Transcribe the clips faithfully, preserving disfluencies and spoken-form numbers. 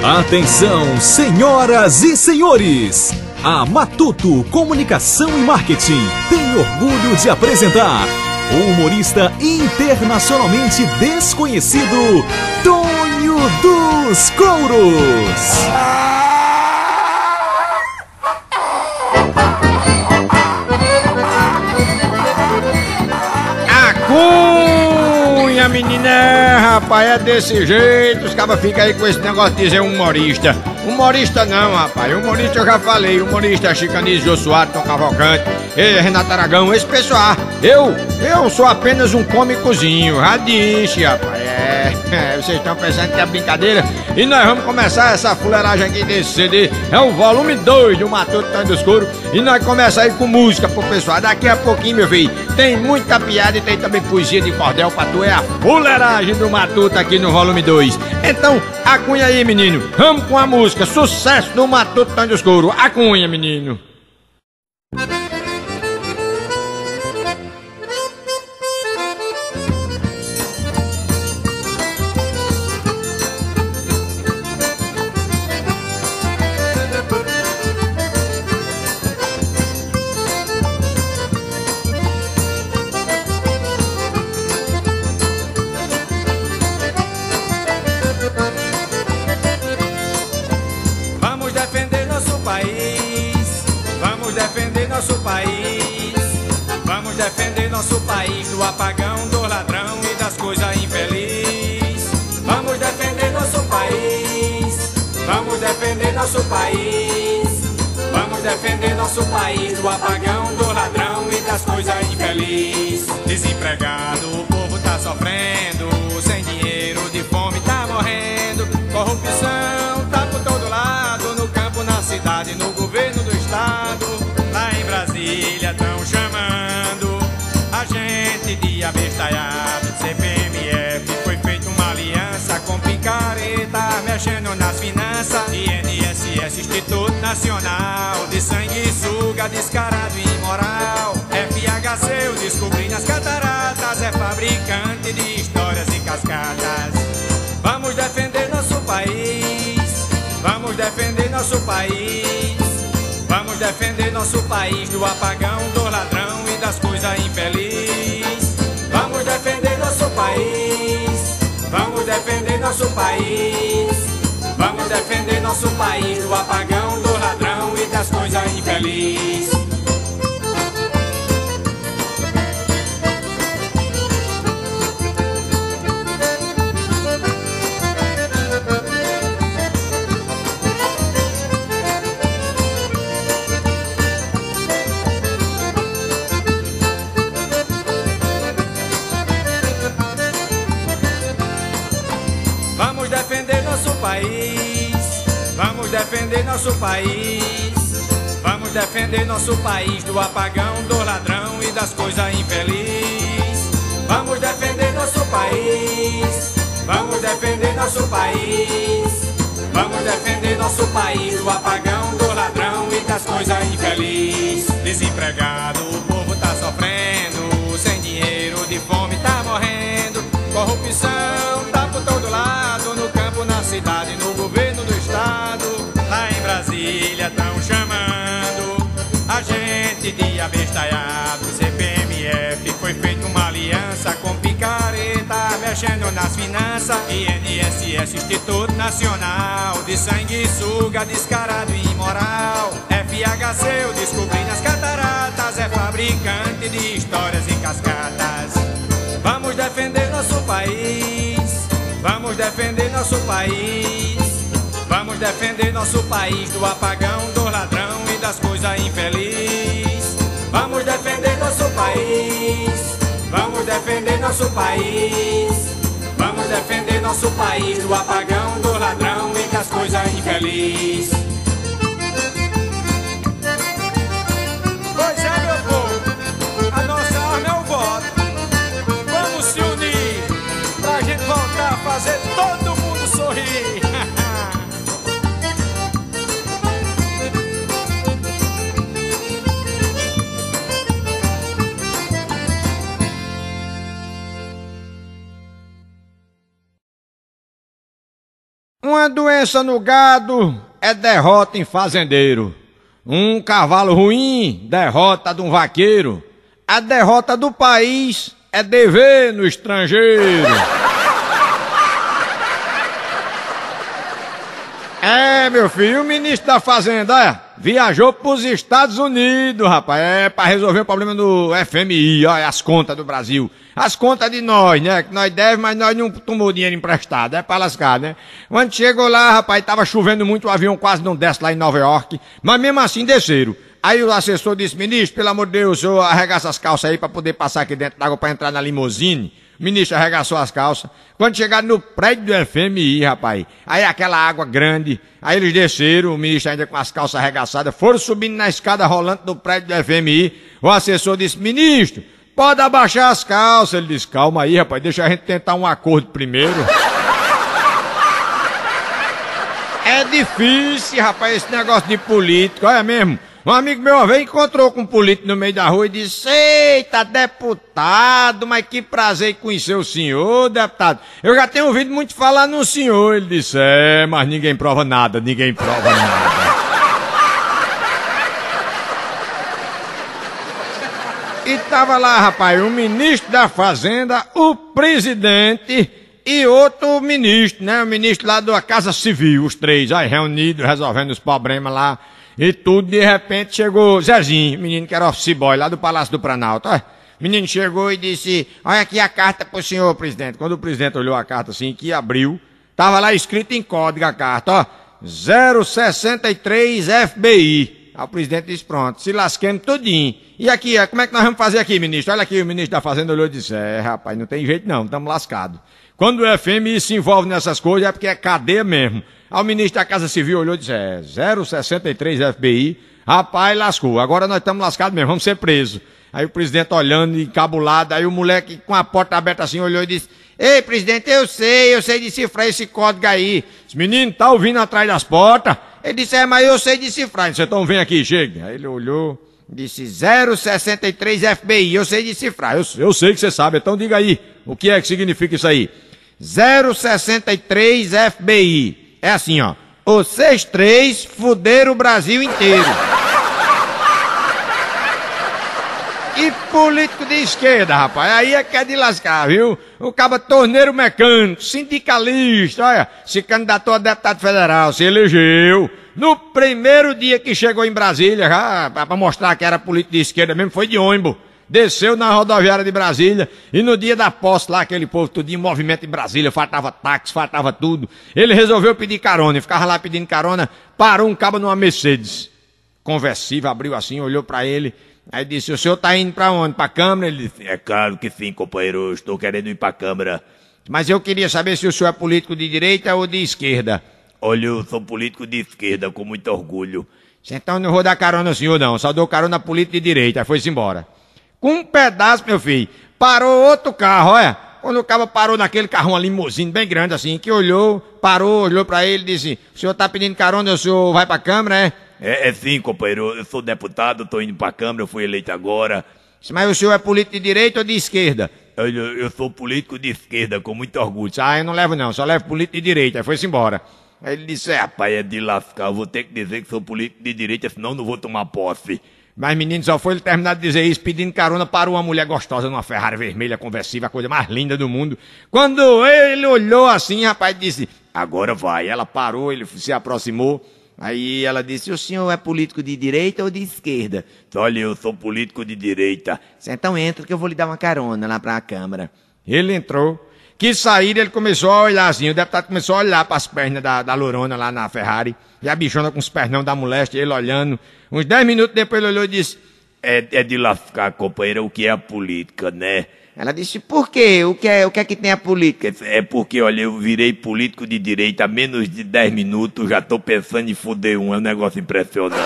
Atenção, senhoras e senhores! A Matuto Comunicação e Marketing tem orgulho de apresentar o humorista internacionalmente desconhecido, Tonho dos Couros. Cunha, menina, rapaz, é desse jeito. Os cabas ficam aí com esse negócio de dizer humorista. Humorista não, rapaz, humorista eu já falei. Humorista Chicanísio, Jô Soares, Tom Cavalcante, e Renato Aragão, esse pessoal. Eu, eu sou apenas um cômicozinho, já disse, rapaz. É, vocês estão pensando que é brincadeira? E nós vamos começar essa fuleiragem aqui desse C D. É o volume dois do Matuto Tonho dos Couros. E nós começamos aí com música pro pessoal. Daqui a pouquinho, meu filho, tem muita piada e tem também poesia de cordel pra tu. É a fuleiragem do Matuto aqui no volume dois. Então, acunha aí, menino. Vamos com a música. Sucesso do Matuto Tonho dos Couros. Acunha, menino. Nosso país, vamos defender nosso país do apagão, do ladrão e das coisas infelizes. Vamos defender nosso país, vamos defender nosso país, vamos defender nosso país do apagão, do ladrão e das coisas infelizes. Desempregado, o povo tá sofrendo, sem dinheiro, de fome tá morrendo. Corrupção tá por todo lado, no campo, na cidade, no governo do estado. Lá em Brasília tão chamando a gente de abestalhado. C P M F foi feita uma aliança com picareta, mexendo nas finanças. I N S S, Instituto Nacional de Sanguessuga, descarado e imoral. F H C, eu descobri nas cataratas, é fabricante de histórias e cascatas. Vamos defender nosso país, vamos defender nosso país, vamos defender nosso país do apagão, do ladrão e das coisas infelizes. Vamos defender nosso país, vamos defender nosso país, vamos defender nosso país do apagão, do ladrão e das coisas infelizes. Vamos defender nosso país, vamos defender nosso país, vamos defender nosso país do apagão, do ladrão e das coisas infelizes. Vamos defender nosso país, vamos defender nosso país, vamos defender nosso país do apagão, do ladrão e das coisas infelizes. Desempregado, o povo tá sofrendo, sem dinheiro, de fome tá morrendo. Corrupção tá por todo lado, no campo, na cidade, no governo do estado. Lá em Brasília tão chamando a gente de abestalhado. C P M F foi feita uma aliança com picareta, mexendo nas finanças. I N S S, Instituto Nacional de Sanguessuga, descarado e imoral. F H C, eu descobri nas cataratas, é fabricante de histórias e cascatas. Vamos defender nosso país, vamos defender nosso país, vamos defender nosso país do apagão, do ladrão e das coisas infelizes. Vamos defender nosso país, vamos defender nosso país, vamos defender nosso país do apagão, do ladrão e das coisas infelizes. Pois é, meu povo, a nossa arma é o voto. Vamos se unir pra gente voltar a fazer todo mundo sorrir. Uma doença no gado é derrota em fazendeiro. Um cavalo ruim, derrota de um vaqueiro. A derrota do país é dever no estrangeiro. É, meu filho, o ministro da Fazenda é, viajou pros Estados Unidos, rapaz, é pra resolver o problema do F M I, ó, as contas do Brasil. As contas de nós, né, que nós devemos, mas nós não tomamos dinheiro emprestado, é pra lascar, né. Quando chegou lá, rapaz, tava chovendo muito, o avião quase não desce lá em Nova York, mas mesmo assim desceram. Aí o assessor disse, ministro, pelo amor de Deus, o senhor arregaça as calças aí pra poder passar aqui dentro d'água pra entrar na limusine. O ministro arregaçou as calças. Quando chegaram no prédio do F M I, rapaz, aí aquela água grande, aí eles desceram, o ministro ainda com as calças arregaçadas, foram subindo na escada rolante do prédio do F M I. O assessor disse, ministro, pode abaixar as calças. Ele disse, calma aí, rapaz, deixa a gente tentar um acordo primeiro. É difícil, rapaz, esse negócio de político, olha mesmo. Um amigo meu uma vez encontrou com um político no meio da rua e disse, eita, deputado, mas que prazer conhecer o senhor, deputado. Eu já tenho ouvido muito falar no senhor. Ele disse, é, mas ninguém prova nada, ninguém prova nada. E tava lá, rapaz, o ministro da Fazenda, o presidente e outro ministro, né, o ministro lá da Casa Civil, os três, aí reunidos, resolvendo os problemas lá. E tudo, de repente, chegou Zezinho, menino que era office boy lá do Palácio do Planalto. O menino chegou e disse, olha aqui a carta pro senhor, presidente. Quando o presidente olhou a carta assim, que abriu, tava lá escrito em código a carta, ó, zero sessenta e três F B I. Aí o presidente disse, pronto, se lasquemos tudinho. E aqui, ó, como é que nós vamos fazer aqui, ministro? Olha aqui, o ministro da Fazenda olhou e disse, é, rapaz, não tem jeito não, estamos lascados. Quando o F M I se envolve nessas coisas é porque é cadeia mesmo. Aí o ministro da Casa Civil olhou e disse, é, zero sessenta e três F B I, rapaz, lascou, agora nós estamos lascados mesmo, vamos ser presos. Aí o presidente olhando, encabulado, aí o moleque com a porta aberta assim olhou e disse, ei, presidente, eu sei, eu sei decifrar esse código aí. Esse menino tá ouvindo atrás das portas? Ele disse, é, mas eu sei decifrar. Você então vem aqui, chega. Aí ele olhou, disse, zero sessenta e três F B I, eu sei decifrar. Eu, eu sei que você sabe, então diga aí, o que é que significa isso aí? zero sessenta e três F B I. É assim, ó. Vocês três fuderam o Brasil inteiro. E político de esquerda, rapaz, aí é que é de lascar, viu? O cabo torneiro mecânico, sindicalista, olha, se candidatou a deputado federal, se elegeu. No primeiro dia que chegou em Brasília, já, pra mostrar que era político de esquerda mesmo, foi de ônibus. Desceu na rodoviária de Brasília e no dia da posse lá, aquele povo todo em movimento em Brasília, faltava táxi, faltava tudo. Ele resolveu pedir carona, e ficava lá pedindo carona, parou um cabo numa Mercedes conversível, abriu assim, olhou pra ele, aí disse, o senhor tá indo pra onde? Pra Câmara? Ele disse, é claro que sim, companheiro, eu estou querendo ir pra Câmara. Mas eu queria saber se o senhor é político de direita ou de esquerda. Olha, eu sou político de esquerda, com muito orgulho. Então não vou dar carona ao senhor não, só dou carona político de direita, aí foi-se embora. Com um pedaço, meu filho, parou outro carro, olha. Quando o cara parou naquele carrão, uma limusine bem grande assim, que olhou, parou, olhou pra ele e disse, o senhor tá pedindo carona, o senhor vai pra Câmara, é? É, é sim, companheiro, eu sou deputado, tô indo pra Câmara, eu fui eleito agora. Mas o senhor é político de direita ou de esquerda? Eu, eu sou político de esquerda, com muito orgulho. Ah, eu não levo não, só levo político de direita, aí foi-se embora. Aí ele disse, é, rapaz, é de lascar, eu vou ter que dizer que sou político de direita, senão não vou tomar posse. Mas, menino, só foi ele terminar de dizer isso, pedindo carona para uma mulher gostosa numa Ferrari vermelha, conversível, a coisa mais linda do mundo. Quando ele olhou assim, rapaz, disse, agora vai. Ela parou, ele se aproximou, aí ela disse, o senhor é político de direita ou de esquerda? Olha, eu sou político de direita. Então entra que eu vou lhe dar uma carona lá para a Câmara. Ele entrou, quis sair, ele começou a olhar assim, o deputado começou a olhar para as pernas da, da Lorona lá na Ferrari, e a bichona com os pernão da moleste, ele olhando. Uns dez minutos depois ele olhou e disse, é, é de lascar, companheira, o que é a política, né? Ela disse, por quê? O que é, o que é que tem a política? É porque, olha, eu virei político de direita há menos de dez minutos, já tô pensando em foder um, é um negócio impressionante.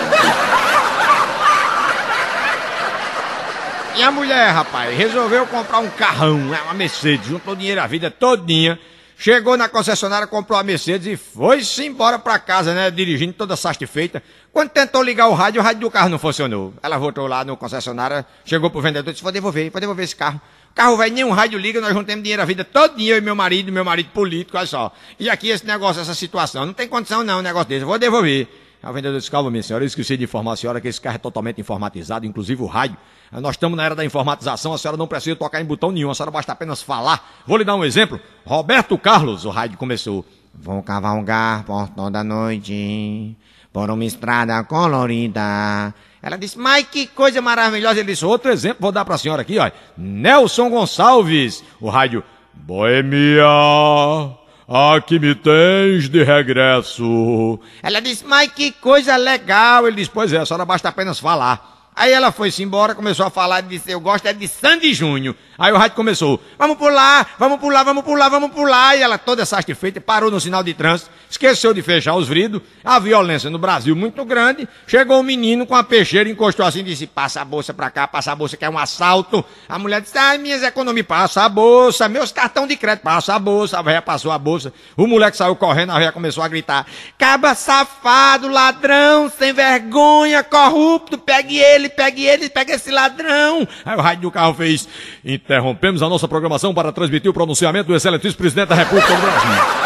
E a mulher, rapaz, resolveu comprar um carrão, uma Mercedes, juntou dinheiro a vida todinha, chegou na concessionária, comprou a Mercedes e foi-se embora pra casa, né, dirigindo toda satisfeita. Quando tentou ligar o rádio, o rádio do carro não funcionou. Ela voltou lá no concessionária, chegou pro vendedor e disse, vou devolver, vou devolver esse carro. Carro velho, nenhum rádio liga, nós não temos dinheiro a vida todinha, eu e meu marido, meu marido político, olha só. E aqui esse negócio, essa situação, não tem condição não, um negócio desse, eu vou devolver. A vendedora disse, calma, minha senhora, eu esqueci de informar a senhora que esse carro é totalmente informatizado, inclusive o rádio. Nós estamos na era da informatização, a senhora não precisa tocar em botão nenhum, a senhora basta apenas falar. Vou lhe dar um exemplo. Roberto Carlos, o rádio começou. Vou cavalgar por toda a noite, por uma estrada colorida. Ela disse, mas que coisa maravilhosa. Ele disse, outro exemplo, vou dar pra senhora aqui, ó. Nelson Gonçalves, o rádio. Boemia, aqui me tens de regresso. Ela disse, mas que coisa legal. Ele disse, pois é, a senhora basta apenas falar. Aí ela foi-se embora, começou a falar e disse, eu gosto é de Sandy Júnior. Aí o rádio começou, vamos pular, vamos pular, vamos pular, vamos pular. E ela toda satisfeita, parou no sinal de trânsito, esqueceu de fechar os vidros. A violência no Brasil muito grande. Chegou um menino com a peixeira, encostou assim e disse, passa a bolsa pra cá, passa a bolsa que é um assalto. A mulher disse, ai, minhas economias, passa a bolsa, meus cartão de crédito, passa a bolsa. A velha passou a bolsa, o moleque saiu correndo, a velha começou a gritar, caba safado, ladrão, sem vergonha, corrupto, pegue ele. Pegue ele, pega esse ladrão. Aí o rádio do carro fez, interrompemos a nossa programação para transmitir o pronunciamento do excelentíssimo presidente da República do Brasil.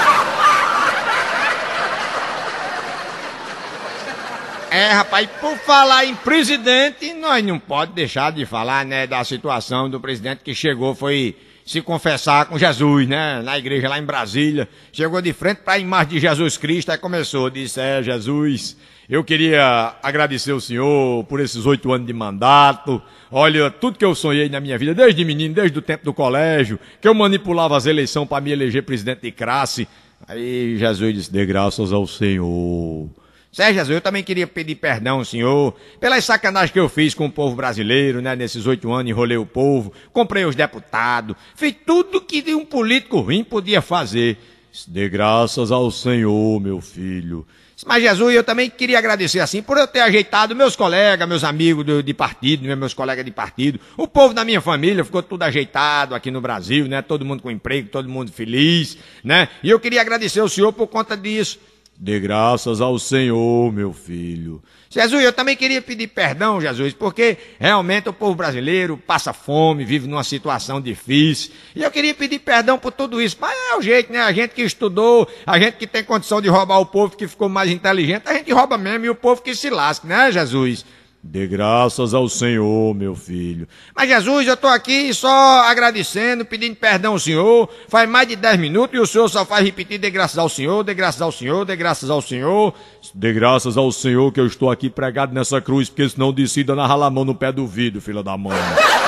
É, rapaz, por falar em presidente, nós não podemos deixar de falar, né, da situação do presidente que chegou, foi se confessar com Jesus, né, na igreja lá em Brasília. Chegou de frente para a imagem de Jesus Cristo, aí começou, disse, é, Jesus, eu queria agradecer o senhor por esses oito anos de mandato. Olha, tudo que eu sonhei na minha vida, desde menino, desde o tempo do colégio, que eu manipulava as eleições para me eleger presidente de classe. Aí Jesus disse, dê graças ao Senhor. Sérgio Jesus, eu também queria pedir perdão ao senhor pelas sacanagens que eu fiz com o povo brasileiro, né? Nesses oito anos, enrolei o povo, comprei os deputados, fiz tudo que um político ruim podia fazer. Dê graças ao Senhor, meu filho. Mas Jesus, eu também queria agradecer assim por eu ter ajeitado meus colegas, meus amigos de, de partido, né, meus colegas de partido, o povo da minha família ficou tudo ajeitado aqui no Brasil, né? Todo mundo com emprego, todo mundo feliz, né? E eu queria agradecer ao senhor por conta disso. Dê graças ao Senhor, meu filho. Jesus, eu também queria pedir perdão, Jesus, porque realmente o povo brasileiro passa fome, vive numa situação difícil. E eu queria pedir perdão por tudo isso. Mas é o jeito, né? A gente que estudou, a gente que tem condição de roubar o povo que ficou mais inteligente, a gente rouba mesmo e o povo que se lasca, né, Jesus? Dê graças ao Senhor, meu filho. Mas Jesus, eu estou aqui só agradecendo, pedindo perdão ao Senhor. Faz mais de dez minutos e o Senhor só faz repetir, dê graças ao Senhor, dê graças ao Senhor, dê graças ao Senhor. Dê graças ao Senhor que eu estou aqui pregado nessa cruz, porque senão decida na ralamão no pé do vidro, filha da mãe.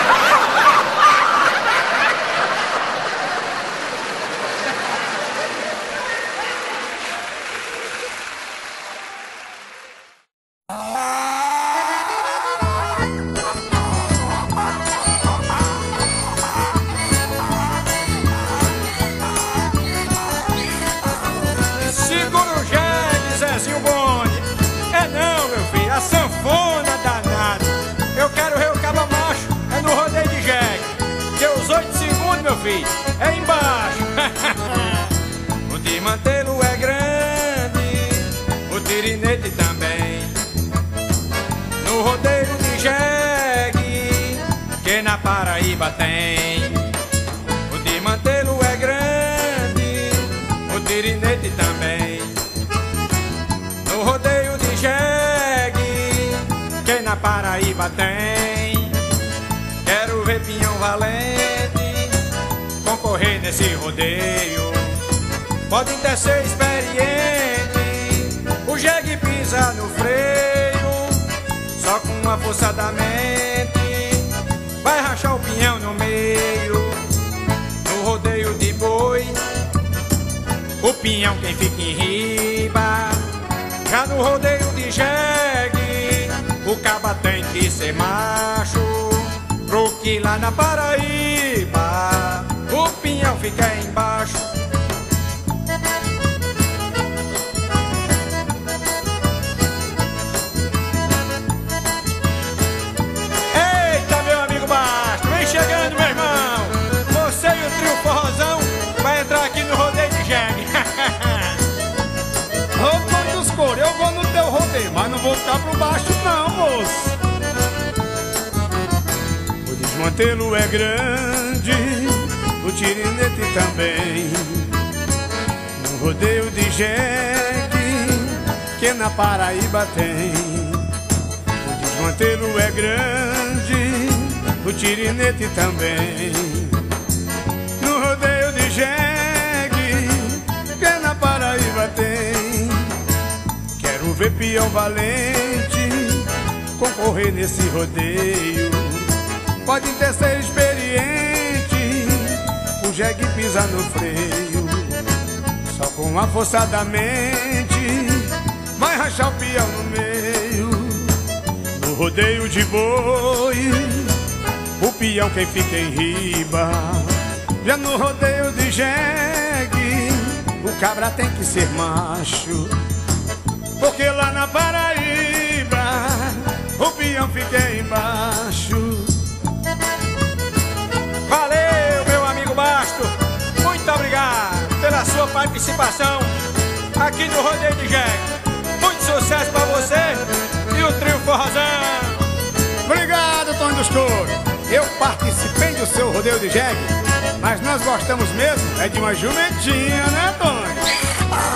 É embaixo. O de Mantelo é grande, o tirinete também. No rodeio de jegue, que na Paraíba tem. O de Mantelo é grande, o tirinete também. No rodeio de jegue, que na Paraíba tem. Quero ver Pinhão Valente concorrer nesse rodeio. Pode até ser experiente, o jegue pisa no freio, só com uma força da mente vai rachar o pinhão no meio. No rodeio de boi, o pinhão quem fica em riba. Já no rodeio de jegue, o caba tem que ser macho, pro que lá na Paraíba o pinhão fica embaixo. Eita, meu amigo Basto, vem chegando, meu irmão. Você e o trio forrozão vai entrar aqui no rodeio de jegue. Ô, Pão dos Cores, eu vou no teu rodeio, mas não vou ficar pro baixo não, moço. O desmantelo é grande, tirinete também. No rodeio de jegue que na Paraíba tem, o desmantelo é grande, o tirinete também. No rodeio de jegue que na Paraíba tem, quero ver peão valente concorrer nesse rodeio. Pode ter ser experiente, o jegue pisa no freio, só com a força da mente vai rachar o peão no meio. No rodeio de boi, o peão quem fica em riba. Já no rodeio de jegue, o cabra tem que ser macho, porque lá na Paraíba o peão fica embaixo. Valeu, meu amigo Basto. Muito obrigado pela sua participação aqui no Rodeio de Jegue. Muito sucesso pra você e o trio Forrozão. Obrigado, Tonho dos Touros. Eu participei do seu Rodeio de Jegue, mas nós gostamos mesmo é de uma jumentinha, né, Tonho?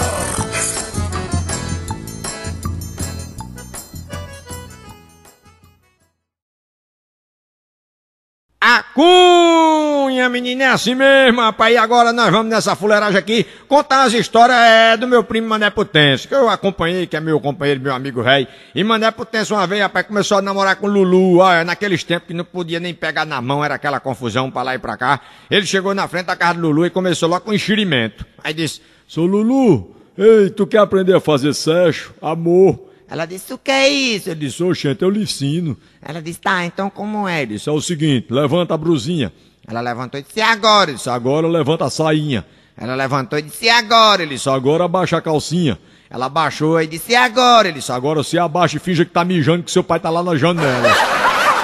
A cunha, menina, é assim mesmo, rapaz. E agora nós vamos nessa fuleiragem aqui contar as histórias é, do meu primo Mané Potêncio, que eu acompanhei, que é meu companheiro, meu amigo rei. E Mané Potêncio uma vez, rapaz, começou a namorar com Lulu, olha, naqueles tempos que não podia nem pegar na mão, era aquela confusão pra lá e pra cá. Ele chegou na frente da casa do Lulu e começou logo com enxerimento. Aí disse: Sou Lulu, ei, tu quer aprender a fazer sexo? Amor. Ela disse: o que é isso? Ele disse: oxente, eu lhe ensino. Ela disse: tá, então como é? Ele disse: é o seguinte, levanta a brusinha. Ela levantou e disse: e agora? Ele disse: agora levanta a sainha. Ela levantou e disse: e agora? Ele disse: agora abaixa a calcinha. Ela baixou e disse: e agora? Ele disse: agora se abaixa e finja que tá mijando, que seu pai tá lá na janela.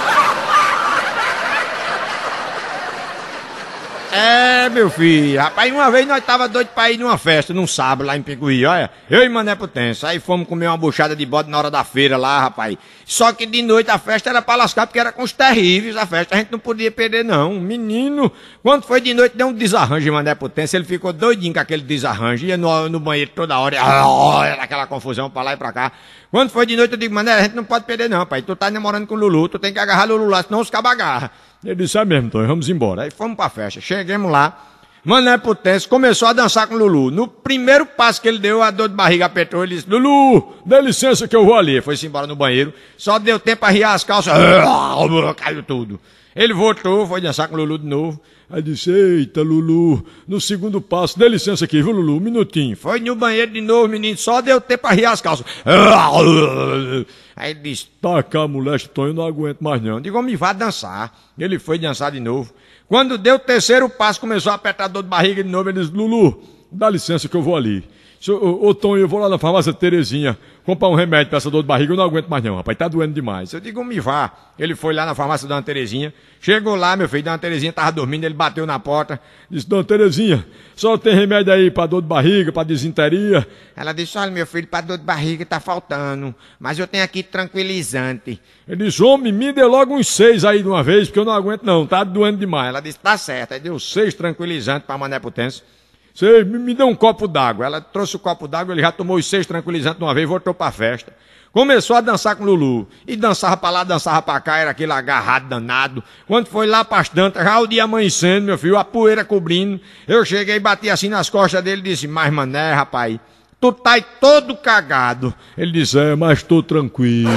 É, meu filho, rapaz, uma vez nós tava doido pra ir numa festa, num sábado lá em Pinguí, olha, eu e Mané Potêncio, aí fomos comer uma buchada de bode na hora da feira lá, rapaz. Só que de noite a festa era pra lascar, porque era com os terríveis a festa, a gente não podia perder não. Menino, quando foi de noite deu um desarranjo em Mané Potêncio, ele ficou doidinho com aquele desarranjo, ia no, no banheiro toda hora, era aquela confusão pra lá e pra cá. Quando foi de noite eu digo: Mané, a gente não pode perder não, pai, tu tá namorando com o Lulu, tu tem que agarrar o Lulu lá, senão os cabas agarram. Ele disse: é mesmo, então vamos embora. Aí fomos pra festa, chegamos lá, Mané Potêncio começou a dançar com o Lulu. No primeiro passo que ele deu, a dor de barriga apertou, ele disse: Lulu, dá licença que eu vou ali. Foi-se embora no banheiro, só deu tempo a riar as calças, caiu tudo. Ele voltou, foi dançar com o Lulu de novo. Aí disse: eita, Lulu, no segundo passo, dá licença aqui, viu, Lulu, um minutinho. Foi no banheiro de novo, menino, só deu tempo a riar as calças. Aí ele disse: tá cá, moleste, Tonho, eu não aguento mais não. Eu digo: me vá dançar. Ele foi dançar de novo. Quando deu o terceiro passo, começou a apertar a dor de barriga de novo. Ele disse: Lulu, dá licença que eu vou ali. Ô, ô Tonho, eu vou lá na farmácia Terezinha comprar um remédio pra essa dor de barriga, eu não aguento mais não, rapaz, tá doendo demais. Eu digo: me vá. Ele foi lá na farmácia da Dona Terezinha, chegou lá, meu filho, Dona Terezinha tava dormindo, ele bateu na porta. Disse: Dona Terezinha, só tem remédio aí pra dor de barriga, pra desinteria? Ela disse: olha, meu filho, pra dor de barriga tá faltando, mas eu tenho aqui tranquilizante. Ele disse: homem, me dê logo uns seis aí de uma vez, porque eu não aguento não, tá doendo demais. Ela disse: tá certo. Aí deu seis tranquilizantes pra Mané Potêncio. Você me deu um copo d'água. Ela trouxe o copo d'água, ele já tomou os seis tranquilizantes de uma vez e voltou pra festa. Começou a dançar com o Lulu. E dançava pra lá, dançava pra cá, era aquele agarrado danado. Quando foi lá pras tantas, já o dia amanhecendo, meu filho, a poeira cobrindo. Eu cheguei e bati assim nas costas dele e disse: mas Mané, rapaz, tu tá aí todo cagado. Ele disse: é, mas tô tranquilo.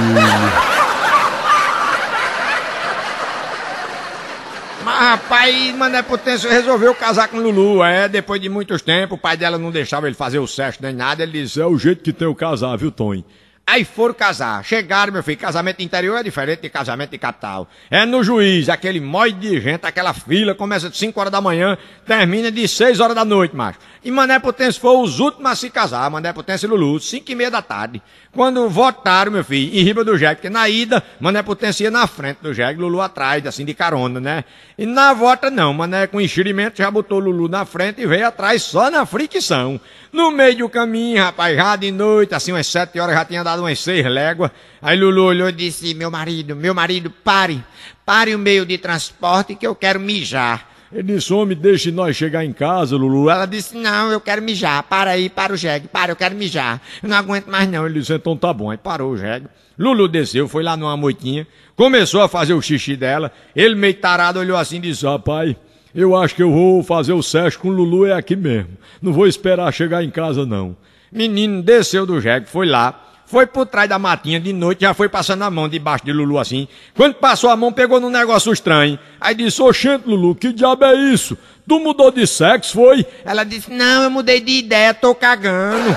Mas, rapaz, Mané Potêncio resolveu casar com Lulu, é, depois de muitos tempos, o pai dela não deixava ele fazer o sexo nem nada, ele disse: é o jeito que tem o casar, viu, Tonho? Aí foram casar, chegaram, meu filho, casamento interior é diferente de casamento de capital. É no juiz, aquele mói de gente, aquela fila, começa de cinco horas da manhã, termina de seis horas da noite, macho. E Mané Potêncio foi os últimos a se casar, Mané Potêncio e Lulu, cinco e meia da tarde. Quando votaram, meu filho, em riba do jegue, porque na ida, Mané Potêncio ia na frente do jegue, Lulu atrás, assim, de carona, né? E na volta não, Mané com enxerimento já botou Lulu na frente e veio atrás só na fricção. No meio do caminho, rapaz, já de noite, assim, umas sete horas, já tinha dado umas seis léguas. Aí Lulu olhou e disse: meu marido, meu marido, pare, pare o meio de transporte que eu quero mijar. Ele disse, homem, deixe nós chegar em casa, Lulu. Ela disse, não, eu quero mijar. Para aí, para o jegue, para, eu quero mijar. Eu não aguento mais não. Ele disse, então tá bom. Aí parou o jegue. Lulu desceu, foi lá numa moitinha, começou a fazer o xixi dela. Ele meio tarado olhou assim e disse, rapaz, eu acho que eu vou fazer o sexo com o Lulu é aqui mesmo. Não vou esperar chegar em casa não. Menino desceu do jegue, foi lá. Foi por trás da matinha de noite, já foi passando a mão debaixo de Lulu assim. Quando passou a mão, pegou num negócio estranho. Aí disse, oxente, Lulu, que diabo é isso? Tu mudou de sexo, foi? Ela disse, não, eu mudei de ideia, tô cagando.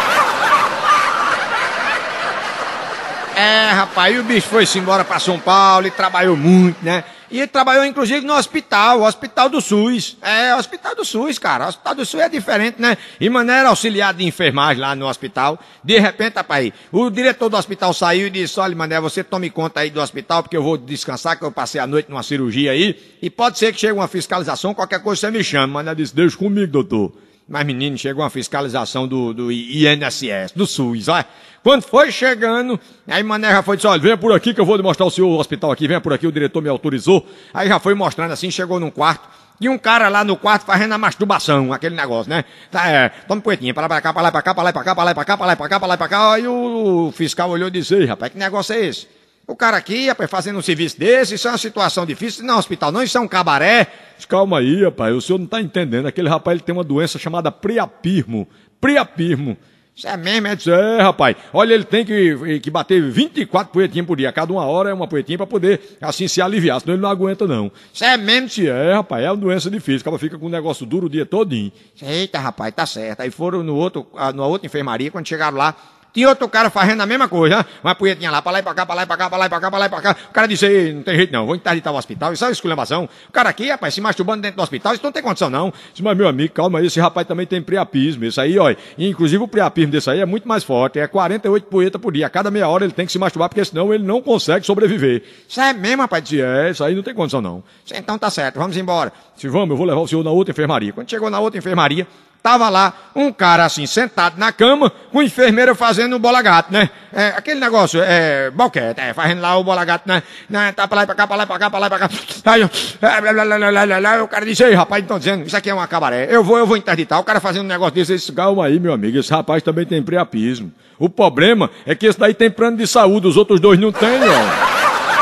É, rapaz, e o bicho foi-se embora pra São Paulo e trabalhou muito, né? E ele trabalhou, inclusive, no hospital, o Hospital do SUS. É, o Hospital do SUS, cara. O Hospital do SUS é diferente, né? E maneira auxiliar de enfermagem lá no hospital. De repente, rapaz, o diretor do hospital saiu e disse, olha, mané, você tome conta aí do hospital, porque eu vou descansar, que eu passei a noite numa cirurgia aí. E pode ser que chegue uma fiscalização, qualquer coisa você me chama. Mané disse, deixa comigo, doutor. Mas, menino, chegou uma fiscalização do, do I N S S, do SUS, olha. Quando foi chegando, aí Mané já foi disse, olha, venha por aqui que eu vou lhe mostrar o seu hospital aqui, venha por aqui, o diretor me autorizou. Aí já foi mostrando assim, chegou num quarto, e um cara lá no quarto fazendo a masturbação, aquele negócio, né? Tá, é, toma poetinha, pra lá pra cá, pra lá pra cá, pra lá pra cá, pra lá pra cá, pra lá pra cá, pra lá pra cá. Aí o fiscal olhou e disse, ei, rapaz, que negócio é esse? O cara aqui, rapaz, fazendo um serviço desse, isso é uma situação difícil, não é um hospital não, isso é um cabaré. Calma aí, rapaz, o senhor não tá entendendo, aquele rapaz ele tem uma doença chamada priapismo, priapismo. Isso é mesmo, é? É, rapaz. Olha, ele tem que, que bater vinte e quatro poetinhas por dia. Cada uma hora é uma poetinha pra poder, assim, se aliviar. Senão ele não aguenta, não. Isso é mesmo? Se é, rapaz. É uma doença difícil. Acaba fica com um negócio duro o dia todinho. Eita, rapaz, tá certo. Aí foram no outro, na outra enfermaria, quando chegaram lá, tinha outro cara fazendo a mesma coisa, né? Uma poetinha lá, pra lá e pra cá, pra lá e pra cá, pra lá e pra cá, pra lá e pra cá. O cara disse, ei, não tem jeito não, vou interditar o hospital. Isso é uma esculhambação. O cara aqui, rapaz, se masturbando dentro do hospital, isso não tem condição não. Mas, meu amigo, calma aí, esse rapaz também tem priapismo. Isso aí, ó, inclusive o priapismo desse aí é muito mais forte. É quarenta e oito poetas por dia. A cada meia hora ele tem que se masturbar, porque senão ele não consegue sobreviver. Isso é mesmo, rapaz? Se é, isso aí não tem condição não. Então tá certo, vamos embora. Se vamos, eu vou levar o senhor na outra enfermaria. Quando chegou na outra enfermaria, tava lá um cara assim, sentado na cama, com a enfermeira fazendo o bola gato, né? É, aquele negócio, é, boquete, é, fazendo lá o bola gato, né? né? Tá pra lá e pra cá, pra lá e pra cá, pra lá e pra cá. Aí, é, blá, blá, blá, blá, blá, blá, o cara disse, ei, rapaz, então dizendo, isso aqui é uma cabaré, eu vou, eu vou interditar. O cara fazendo um negócio desse, esse... Calma aí, meu amigo, esse rapaz também tem priapismo. O problema é que esse daí tem plano de saúde, os outros dois não tem, não.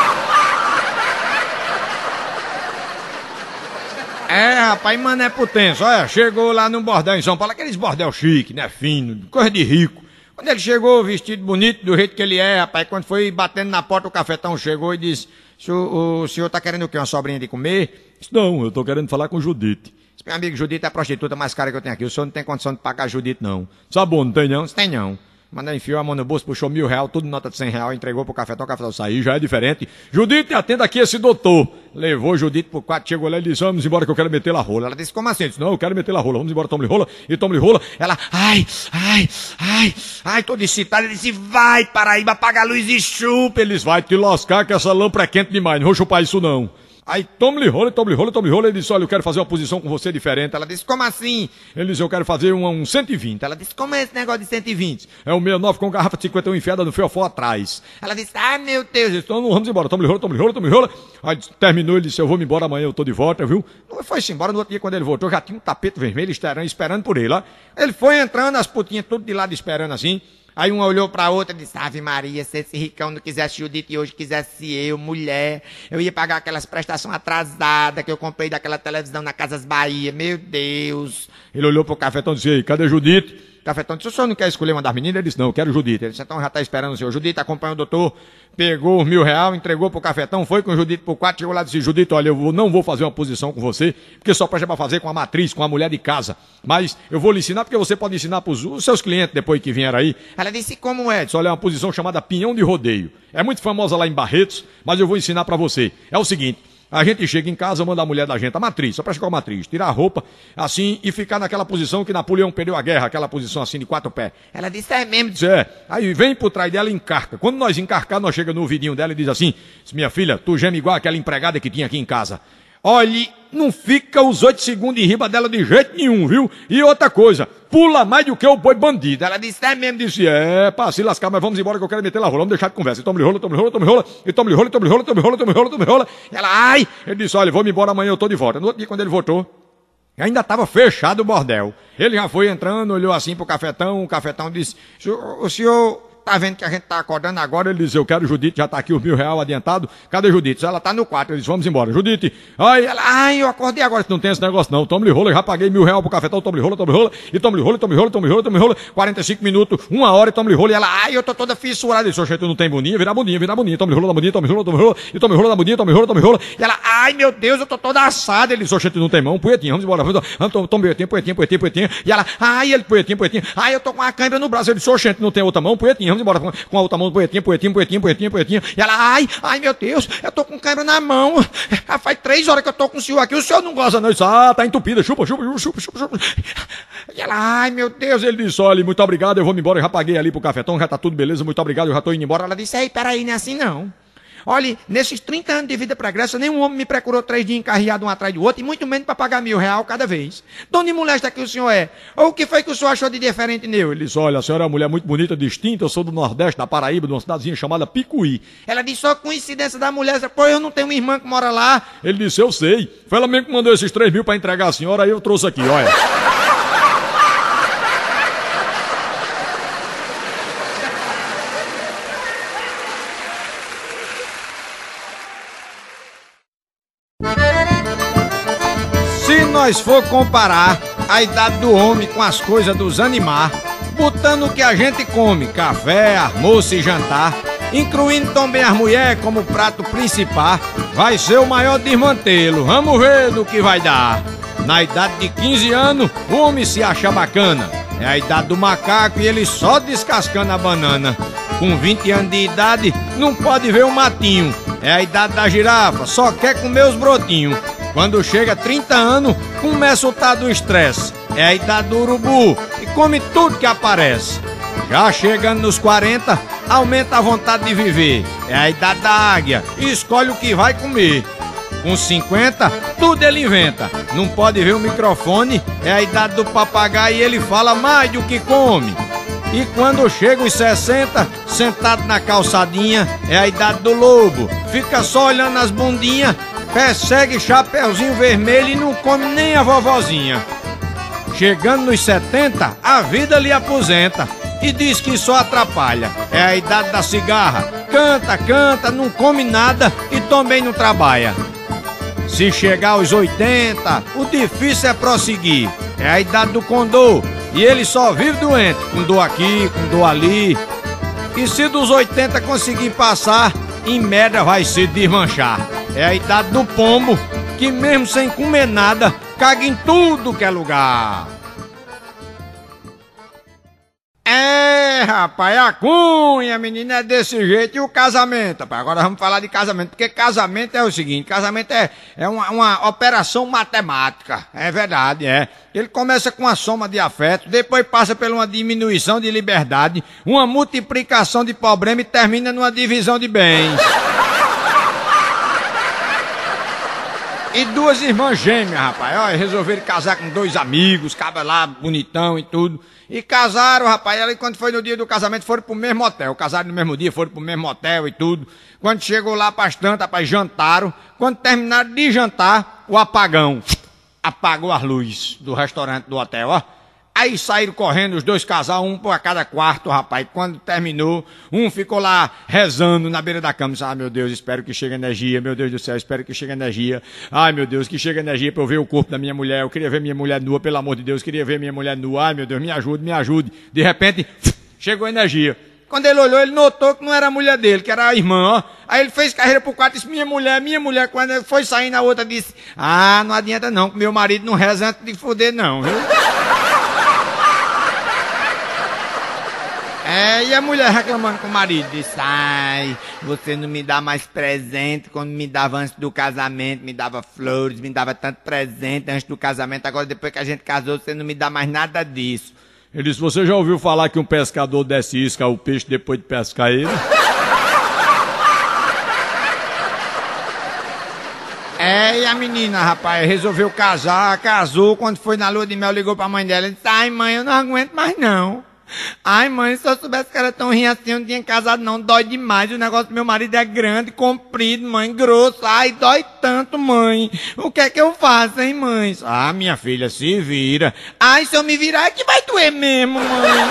É, rapaz, mano, é potenso. Olha, chegou lá no bordel em São Paulo, aqueles bordel chique, né, fino, coisa de rico. Quando ele chegou, vestido bonito, do jeito que ele é, rapaz, quando foi batendo na porta, o cafetão chegou e disse, o, o senhor tá querendo o quê, uma sobrinha de comer? Não, eu tô querendo falar com Judite. Meu amigo, Judite é a prostituta mais cara que eu tenho aqui, o senhor não tem condição de pagar a Judite, não. Sabe bom, não tem não? Não tem não. Mandou, enfiou a mão no bolso, puxou mil real, tudo nota de cem real, entregou pro cafetão, o cafetão saiu, já é diferente. Judite, atenda aqui esse doutor. Levou Judite pro quarto, chegou lá e disse, vamos embora que eu quero meter la rola. Ela disse, como assim? Eu disse, não, eu quero meter la rola, vamos embora, toma-lhe rola, e toma-lhe rola. Ela, ai, ai, ai, ai, tô excitada. Ele disse, vai, Paraíba, apaga a luz e chupa. Eles vai te lascar que essa lâmpada é quente demais, não vou chupar isso não. Aí, toma-lhe rola, toma-lhe rola, toma-lhe rola. Ele disse, olha, eu quero fazer uma posição com você diferente. Ela disse, como assim? Ele disse, eu quero fazer um, um cento e vinte. Ela disse, como é esse negócio de cento e vinte? É um sessenta e nove com garrafa de cinquenta e um enfiada no fiofó atrás. Ela disse, ai, meu Deus. Disse, então vamos embora, toma-lhe rola, toma-lhe rola, toma-lhe rola. Aí terminou, ele disse, eu vou me embora amanhã, eu tô de volta, viu? Não foi-se embora, no outro dia quando ele voltou, já tinha um tapete vermelho esperando, esperando por ele, ó. Ele foi entrando, as putinhas tudo de lado esperando assim. Aí uma olhou pra outra e disse, Ave Maria, se esse ricão não quisesse Judite e hoje quisesse eu, mulher, eu ia pagar aquelas prestações atrasadas que eu comprei daquela televisão na Casas Bahia, meu Deus. Ele olhou pro cafetão e disse, ei, cadê Judite? O cafetão disse, o senhor não quer escolher uma das meninas? Ele disse, não, eu quero Judite. Ele disse, então já tá esperando o senhor. Judite acompanha o doutor, pegou os mil real, entregou pro cafetão, foi com o Judite pro quarto, chegou lá e disse, Judite, olha, eu vou, não vou fazer uma posição com você, porque só presta pra fazer com a matriz, com a mulher de casa. Mas eu vou lhe ensinar, porque você pode ensinar pros os seus clientes depois que vieram aí. Ela disse, como é? Disse, olha, é uma posição chamada pinhão de rodeio. É muito famosa lá em Barretos, mas eu vou ensinar pra você. É o seguinte, a gente chega em casa, manda a mulher da gente, a matriz, só presta com a matriz, tirar a roupa, assim, e ficar naquela posição que Napoleão perdeu a guerra, aquela posição assim de quatro pés. Ela disse, é mesmo? Diz, é. Aí vem por trás dela e encarca. Quando nós encarcar, nós chega no ouvidinho dela e diz assim, minha filha, tu geme igual aquela empregada que tinha aqui em casa. Olhe, não fica os oito segundos em riba dela de jeito nenhum, viu? E outra coisa, pula mais do que o boi bandido. Ela disse, é mesmo? Disse, é, pá, se lascar, mas vamos embora que eu quero meter lá rola, vamos deixar de conversa. E toma-lhe rola, toma-lhe rola, toma-lhe rola, e toma-lhe rola, toma-lhe rola, toma-lhe rola, toma-lhe rola, toma-lhe rola, toma-lhe rola. Ela, ai, ele disse, olha, vou-me embora amanhã, eu tô de volta. No outro dia, quando ele voltou, ainda estava fechado o bordel. Ele já foi entrando, olhou assim pro cafetão, o cafetão disse, o senhor tá vendo que a gente tá acordando agora? Ele disse, eu quero Judite, já tá aqui os mil real adiantado. Cadê Judite? Ela tá no quarto. Ele disse, vamos embora. Judite, ai, ela, ai, eu acordei agora. Não tem esse negócio não. Toma-lhe rola, eu já paguei mil real pro cafetão. Toma-lhe rola, toma-lhe rola. E toma-lhe rola, toma-lhe rola, toma-lhe rola, toma-lhe rola. quarenta e cinco minutos, uma hora e toma-lhe rola. E ela, ai, eu tô toda fissurada. Ele disse, oxe, tu não tem boninha? Vira boninha, vira boninha. Toma-lhe rola da boninha, toma-lhe rola, toma-lhe rola. E toma-lhe rola da boninha, toma-lhe rola, toma-lhe rola. E ela, ai, meu Deus, eu tô toda assada. Ele disse, oxe, tu não tem mão? Punhetinha, vamos embora. Vamos, vamos, toma punhetinha, punhetinha, punhetinha, punhetinha. E ela, ai, ele, punhetinha, punhetinha. Ai, eu tô com uma câimbra no braço. Ele disse, oxe, tu não tem outra mão? Punhetinha, vamos embora. Com a outra mão, punhetinha, punhetinha, punhetinha, punhetinha, punhetinha. E ela, ai, ai, meu Deus, eu tô com câimbra na mão. Ah, faz três horas que eu tô com o senhor aqui, o senhor não gosta não. Eu disse, ah, tá entupida, chupa, chupa, chupa, chupa, chupa. E ela, ai, meu Deus, ele disse, olha, muito obrigado, eu vou me embora, eu já paguei ali pro cafetão, já tá tudo beleza, muito obrigado, eu já tô indo embora. Ela disse, ei, peraí, não é assim não. Olha, nesses trinta anos de vida pregressa, nenhum homem me procurou três dias encarreado um atrás do outro, e muito menos para pagar mil real cada vez. De onde molesta que o senhor é? Ou o que foi que o senhor achou de diferente nele? Ele disse, olha, a senhora é uma mulher muito bonita, distinta, eu sou do Nordeste, da Paraíba, de uma cidadezinha chamada Picuí. Ela disse, só coincidência da mulher, pô, eu não tenho uma irmã que mora lá. Ele disse, eu sei. Foi ela mesmo que mandou esses três mil para entregar a senhora, aí eu trouxe aqui, olha. Se nós for comparar a idade do homem com as coisas dos animais, botando o que a gente come, café, almoço e jantar, incluindo também as mulheres como prato principal, vai ser o maior desmantelo. Vamos ver no que vai dar. Na idade de quinze anos, o homem se acha bacana. É a idade do macaco e ele só descascando a banana. Com vinte anos de idade, não pode ver o matinho. É a idade da girafa, só quer comer os brotinhos. Quando chega a trinta anos, começa o tal do estresse. É a idade do urubu e come tudo que aparece. Já chegando nos quarenta, aumenta a vontade de viver. É a idade da águia e escolhe o que vai comer. Com cinquenta, tudo ele inventa. Não pode ver o microfone, é a idade do papagaio e ele fala mais do que come. E quando chega os sessenta, sentado na calçadinha, é a idade do lobo. Fica só olhando as bundinhas, persegue chapeuzinho vermelho e não come nem a vovozinha. Chegando nos setenta, a vida lhe aposenta e diz que só atrapalha. É a idade da cigarra. Canta, canta, não come nada e também não trabalha. Se chegar aos oitenta, o difícil é prosseguir. É a idade do condor e ele só vive doente, com dor aqui, com dor ali. E se dos oitenta conseguir passar, em média vai se desmanchar. É a idade do pombo, que mesmo sem comer nada, caga em tudo que é lugar. É, rapaz, a cunha, menina, é desse jeito. E o casamento, rapaz? Agora vamos falar de casamento, porque casamento é o seguinte, casamento é, é uma, uma operação matemática, é verdade, é. Ele começa com uma soma de afeto, depois passa por uma diminuição de liberdade, uma multiplicação de problema e termina numa divisão de bens. E duas irmãs gêmeas, rapaz, ó, resolveram casar com dois amigos, cabra lá, bonitão e tudo. E casaram, rapaz, e quando foi no dia do casamento foram pro mesmo hotel. Casaram no mesmo dia, foram pro mesmo hotel e tudo. Quando chegou lá pras tantas, rapaz, jantaram. Quando terminaram de jantar, o apagão apagou as luzes do restaurante do hotel, ó. Aí saíram correndo os dois casais, um para cada quarto, rapaz. Quando terminou, um ficou lá rezando na beira da cama. Disse, ah, meu Deus, espero que chegue energia. Meu Deus do céu, espero que chegue energia. Ai, meu Deus, que chegue energia para eu ver o corpo da minha mulher. Eu queria ver minha mulher nua, pelo amor de Deus. Queria ver minha mulher nua. Ai, meu Deus, me ajude, me ajude. De repente, chegou energia. Quando ele olhou, ele notou que não era a mulher dele, que era a irmã, ó. Aí ele fez carreira pro quarto e disse, minha mulher, minha mulher. Quando ele foi saindo, a outra disse, ah, não adianta não, que meu marido não reza antes de foder não, viu? É, e a mulher reclamando com o marido, disse, ai, você não me dá mais presente, quando me dava antes do casamento, me dava flores, me dava tanto presente antes do casamento, agora depois que a gente casou, você não me dá mais nada disso. Ele disse, você já ouviu falar que um pescador desce isca ao peixe depois de pescar ele? É, Aí a menina, rapaz, resolveu casar, casou, quando foi na lua de mel, ligou pra mãe dela e disse, ai mãe, eu não aguento mais não. Ai mãe, se eu soubesse que era tão ruim assim, eu não tinha casado não, dói demais, o negócio do meu marido é grande, comprido, mãe, grosso, ai, dói tanto, mãe. O que é que eu faço, hein, mãe? Ah, minha filha, se vira. Ai, se eu me virar é que vai doer mesmo, mãe.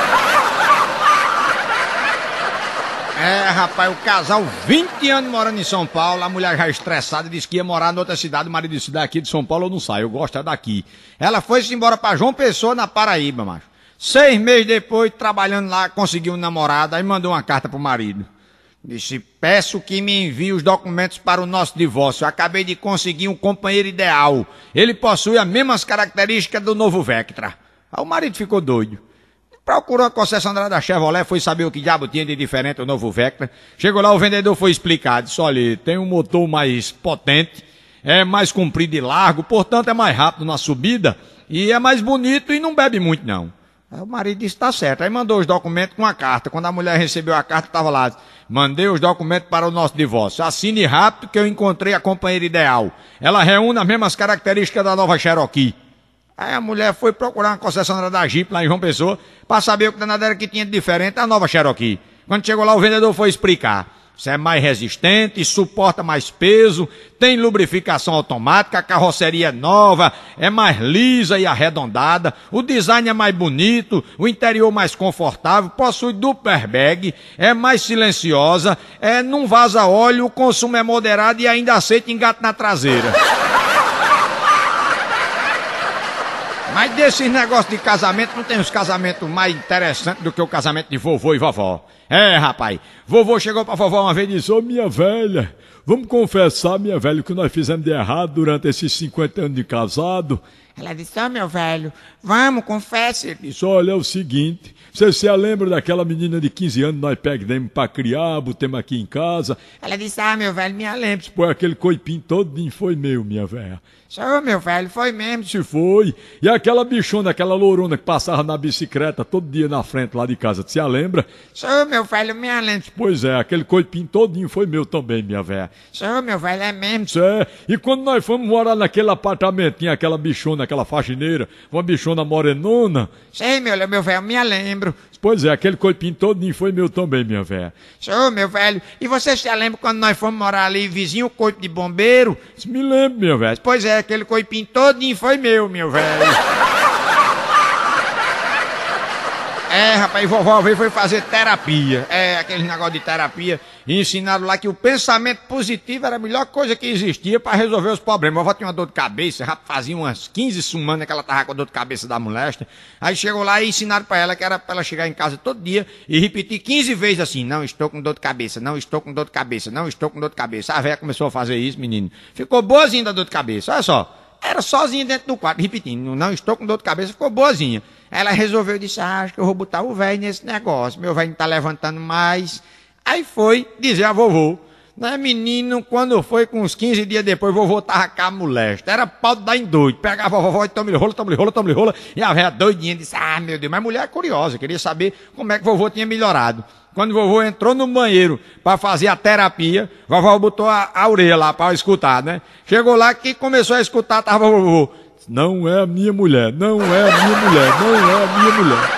É, rapaz, o casal, vinte anos morando em São Paulo, a mulher já estressada, disse que ia morar em outra cidade, o marido disse, daqui de São Paulo eu não saio, eu gosto é daqui. Ela foi-se embora pra João Pessoa, na Paraíba, macho. Seis meses depois, trabalhando lá, conseguiu um namorado, aí mandou uma carta pro marido. Disse, peço que me envie os documentos para o nosso divórcio, eu acabei de conseguir um companheiro ideal, ele possui as mesmas características do novo Vectra. Aí o marido ficou doido. Procurou a concessionária da Chevrolet, foi saber o que diabo tinha de diferente o novo Vectra. Chegou lá, o vendedor foi explicar, disse, olha, tem um motor mais potente, é mais comprido e largo, portanto é mais rápido na subida e é mais bonito e não bebe muito não. Aí o marido disse, tá certo. Aí mandou os documentos com a carta. Quando a mulher recebeu a carta, estava lá, mandei os documentos para o nosso divórcio. Assine rápido que eu encontrei a companheira ideal. Ela reúne as mesmas características da nova Cherokee. Aí a mulher foi procurar uma concessionária da Jeep lá em João Pessoa para saber o que danada era que tinha de diferente da nova Cherokee. Quando chegou lá, o vendedor foi explicar. Isso é mais resistente, suporta mais peso, tem lubrificação automática, a carroceria é nova, é mais lisa e arredondada, o design é mais bonito, o interior mais confortável, possui duplo airbag, é mais silenciosa, é, não vaza óleo, o consumo é moderado e ainda aceita engate na traseira. Mas desses negócios de casamento, não tem uns casamentos mais interessantes do que o casamento de vovô e vovó. É, rapaz, vovô chegou pra vovó uma vez e disse, ô minha velha, vamos confessar, minha velha, o que nós fizemos de errado durante esses cinquenta anos de casado. Ela disse, ó meu velho, vamos, confesse. Ele disse, olha, é o seguinte, você se lembra daquela menina de quinze anos que nós pegamos pra criar, botemos aqui em casa? Ela disse, ah meu velho, me lembro. Pô, aquele coipinho todinho foi meu, minha velha. Só meu velho, foi mesmo. Se foi. E aquela bichona, aquela lourona que passava na bicicleta todo dia na frente lá de casa, você a lembra? Só meu velho, me lembro. Pois é, aquele coipinho todinho foi meu também, minha velha. Só meu velho, é mesmo. Isso é. E quando nós fomos morar naquele apartamento, tinha aquela bichona, aquela faxineira, uma bichona morenona. Sei, meu, meu velho, me lembro. Pois é, aquele coipinho todinho foi meu também, minha velha. Sou, meu velho. E você se lembra quando nós fomos morar ali, vizinho, o coipo de bombeiro? Me lembro, minha velha. Pois é, aquele coipinho todinho foi meu, meu velho. É, rapaz, vovó veio foi fazer terapia. É, aquele negócio de terapia. E ensinaram lá que o pensamento positivo era a melhor coisa que existia para resolver os problemas. A vovó tinha uma dor de cabeça, rapaz, fazia umas quinze semanas que ela tava com a dor de cabeça da moléstia. Aí chegou lá e ensinaram para ela que era para ela chegar em casa todo dia e repetir quinze vezes assim, não estou com dor de cabeça, não estou com dor de cabeça, não estou com dor de cabeça. A velha começou a fazer isso, menino. Ficou boazinha da dor de cabeça, olha só. Era sozinha dentro do quarto, repetindo, não estou com dor de cabeça, ficou boazinha. Ela resolveu e disse, ah, acho que eu vou botar o velho nesse negócio, meu velho não tá levantando mais. Aí foi dizer a vovô, né, menino, quando foi com uns quinze dias depois, vovô tava com a molesta, era pau de dar em doido, pegava a vovó e toma-lhe rola, toma-lhe rola, toma-lhe rola, e a velha doidinha disse, ah, meu Deus, mas a mulher é curiosa, queria saber como é que vovô tinha melhorado. Quando vovô entrou no banheiro para fazer a terapia, vovó botou a, a orelha lá para escutar, né? Chegou lá que começou a escutar, tava vovô. Não é a minha mulher, não é a minha mulher, não é a minha mulher.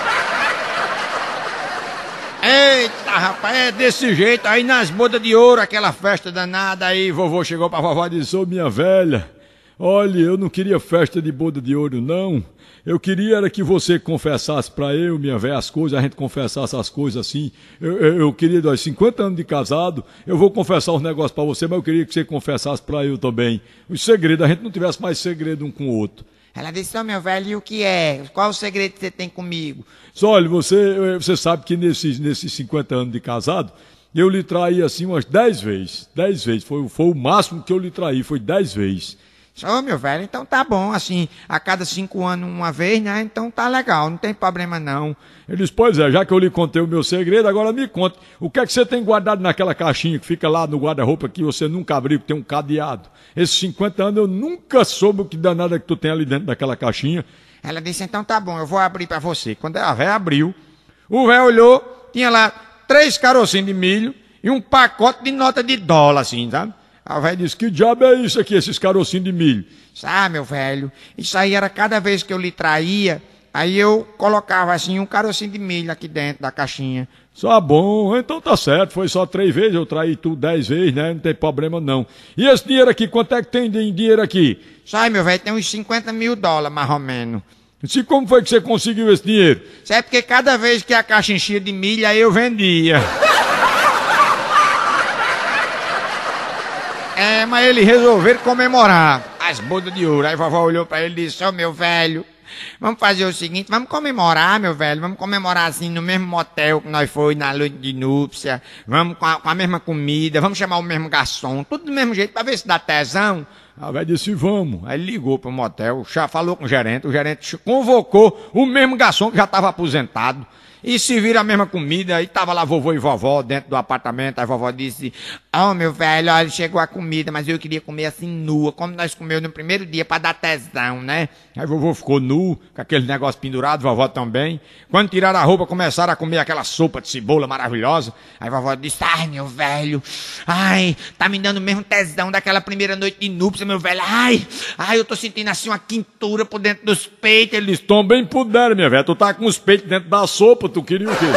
Eita, rapaz, é desse jeito. Aí nas bodas de ouro, aquela festa danada, aí vovô chegou pra vovó e disse, ô minha velha, olha, eu não queria festa de boda de ouro, não. Eu queria era que você confessasse pra eu, minha velha, as coisas, a gente confessasse as coisas assim. Eu, eu, eu queria, dois cinquenta anos de casado, eu vou confessar uns negócios pra você, mas eu queria que você confessasse pra eu também. Os segredos, a gente não tivesse mais segredo um com o outro. Ela disse, ô meu velho, e o que é? Qual o segredo que você tem comigo? Só, olha, você, você sabe que nesses, nesses cinquenta anos de casado, eu lhe traí assim umas dez vezes. dez vezes, foi, foi o máximo que eu lhe traí, foi dez vezes. Ô, meu velho, então tá bom, assim, a cada cinco anos uma vez, né? Então tá legal, não tem problema não. Ele disse, pois é, já que eu lhe contei o meu segredo, agora me conte, o que é que você tem guardado naquela caixinha que fica lá no guarda-roupa que você nunca abriu, que tem um cadeado? Esses cinquenta anos eu nunca soube o que danada que tu tem ali dentro daquela caixinha. Ela disse, então tá bom, eu vou abrir pra você. Quando a véia abriu, o véio olhou, tinha lá três carocinhos de milho e um pacote de nota de dólar, assim, sabe? A velha disse, que diabo é isso aqui, esses carocinhos de milho? Sabe, meu velho, isso aí era cada vez que eu lhe traía, aí eu colocava assim um carocinho de milho aqui dentro da caixinha. Só bom, então tá certo, foi só três vezes, eu traí tu dez vezes, né? Não tem problema não. E esse dinheiro aqui, quanto é que tem de dinheiro aqui? Sabe, meu velho, tem uns cinquenta mil dólares, mais ou menos. E como foi que você conseguiu esse dinheiro? Isso é porque cada vez que a caixa enchia de milho, aí eu vendia. É, mas eles resolveram comemorar as bodas de ouro. Aí a vovó olhou pra ele e disse, ô meu velho, vamos fazer o seguinte, vamos comemorar, meu velho, vamos comemorar assim no mesmo motel que nós foi na noite de núpcia, vamos com a, com a mesma comida, vamos chamar o mesmo garçom, tudo do mesmo jeito, pra ver se dá tesão. A velha disse, vamos. Aí ele ligou pro motel, já falou com o gerente, o gerente convocou o mesmo garçom que já estava aposentado. E se vira a mesma comida, e tava lá vovô e vovó dentro do apartamento, aí a vovó disse, ó, meu velho, olha, chegou a comida, mas eu queria comer assim nua, como nós comemos no primeiro dia, pra dar tesão, né? Aí vovô ficou nu, com aquele negócio pendurado, vovó também. Quando tiraram a roupa, começaram a comer aquela sopa de cebola maravilhosa. Aí a vovó disse, ai, meu velho, ai, tá me dando o mesmo tesão daquela primeira noite de núpcia, meu velho, ai, ai, eu tô sentindo assim uma quintura por dentro dos peitos. Ele disse, tão bem puderam, minha velha, tu tá com os peitos dentro da sopa, tu queria o quê?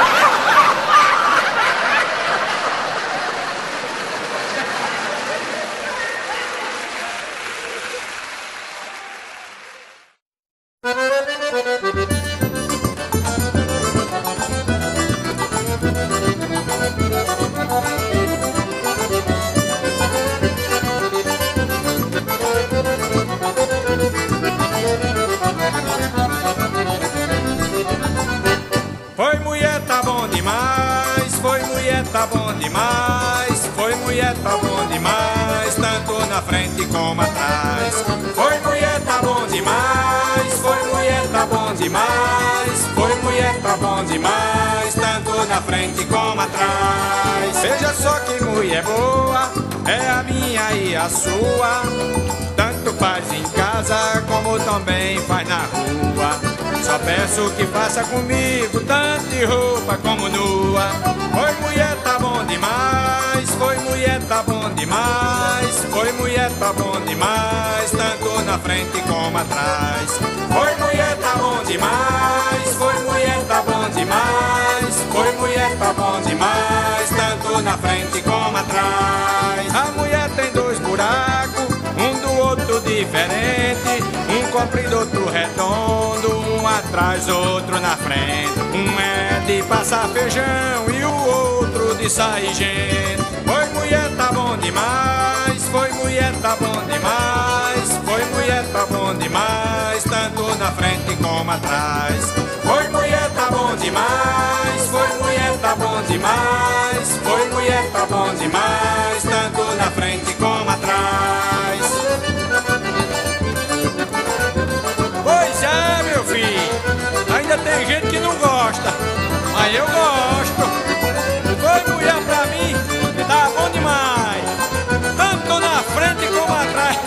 Foi mulher, tá bom demais, foi mulher, tá bom demais, foi mulher, tá bom demais, tanto na frente como atrás. Foi mulher, tá bom demais, foi mulher, tá bom demais, foi mulher, tá bom demais, tanto na frente como atrás. Veja só que mulher boa, é a minha e a sua, tanto faz em casa como também faz na rua. Só peço que faça comigo tanto de roupa como nua. Foi mulher, tá bom demais, foi mulher, tá bom demais, foi mulher, tá bom demais, tanto na frente como atrás. Foi mulher, tá bom demais, foi mulher, tá bom demais, foi mulher, tá bom demais, tanto na frente como atrás. A mulher tem dois buracos, um do outro diferente, um comprido, outro redondo, um atrás, outro na frente. Um é de passar feijão e o outro de sair gente. Foi mulher, tá bom demais, foi mulher, tá bom demais, foi mulher, tá bom demais, tanto na frente como atrás. Foi mulher, tá bom demais, foi mulher, tá bom demais, foi mulher, tá bom demais, tanto na frente como atrás. Pois é, meu filho, ainda tem gente que não gosta, mas eu gosto. Foi mulher pra mim, tá bom demais, tanto na frente como atrás.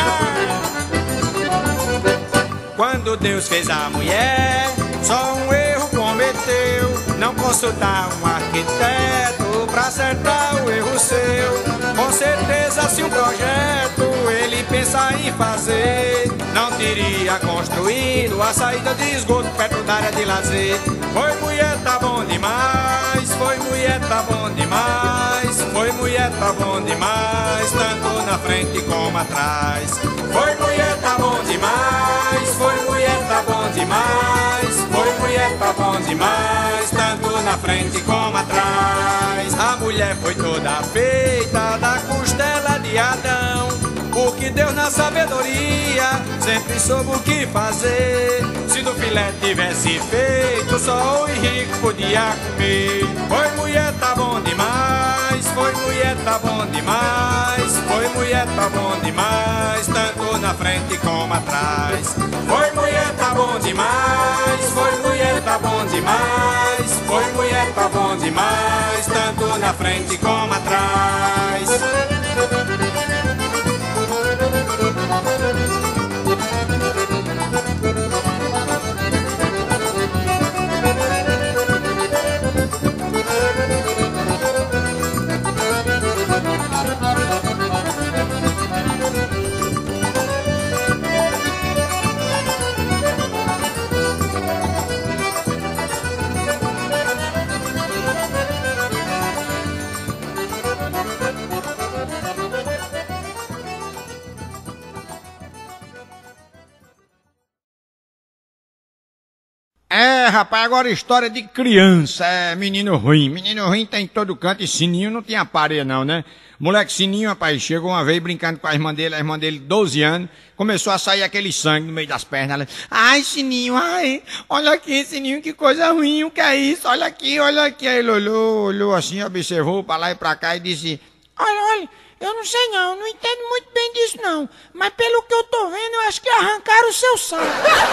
Quando Deus fez a mulher, só um erro cometeu, não consultar um arquiteto pra acertar o erro seu. Com certeza se um projeto ele pensar em fazer, não teria construído a saída de esgoto perto da área de lazer. Foi mulher, tá bom demais, foi mulher, tá bom demais, foi mulher, tá bom demais, tanto na frente como atrás. Foi mulher, tá bom demais, foi mulher, tá bom demais, foi mulher, tá bom demais, tanto na frente como atrás. A mulher foi toda feita da costela de Adão, porque Deus na sabedoria sempre soube o que fazer. Se do filé tivesse feito, só o rico podia comer. Foi mulher, tá bom demais, foi mulher, tá bom demais, foi mulher, tá bom demais, tanto na frente como atrás. Foi mulher, tá bom demais, foi mulher, tá bom demais, foi mulher, tá bom demais, tanto na frente como atrás. É, rapaz, agora história de criança, é menino ruim. Menino ruim tem em todo canto e Sininho não tinha pareia não, né? Moleque Sininho, rapaz, chegou uma vez brincando com a irmã dele, a irmã dele, doze anos, começou a sair aquele sangue no meio das pernas. Ela, ai, Sininho, ai, olha aqui, Sininho, que coisa ruim, o que é isso? Olha aqui, olha aqui. Aí ele olhou, olhou assim, observou pra lá e pra cá e disse, olha, olha, eu não sei não, não entendo muito bem disso não, mas pelo que eu tô vendo, eu acho que arrancaram o seu sangue.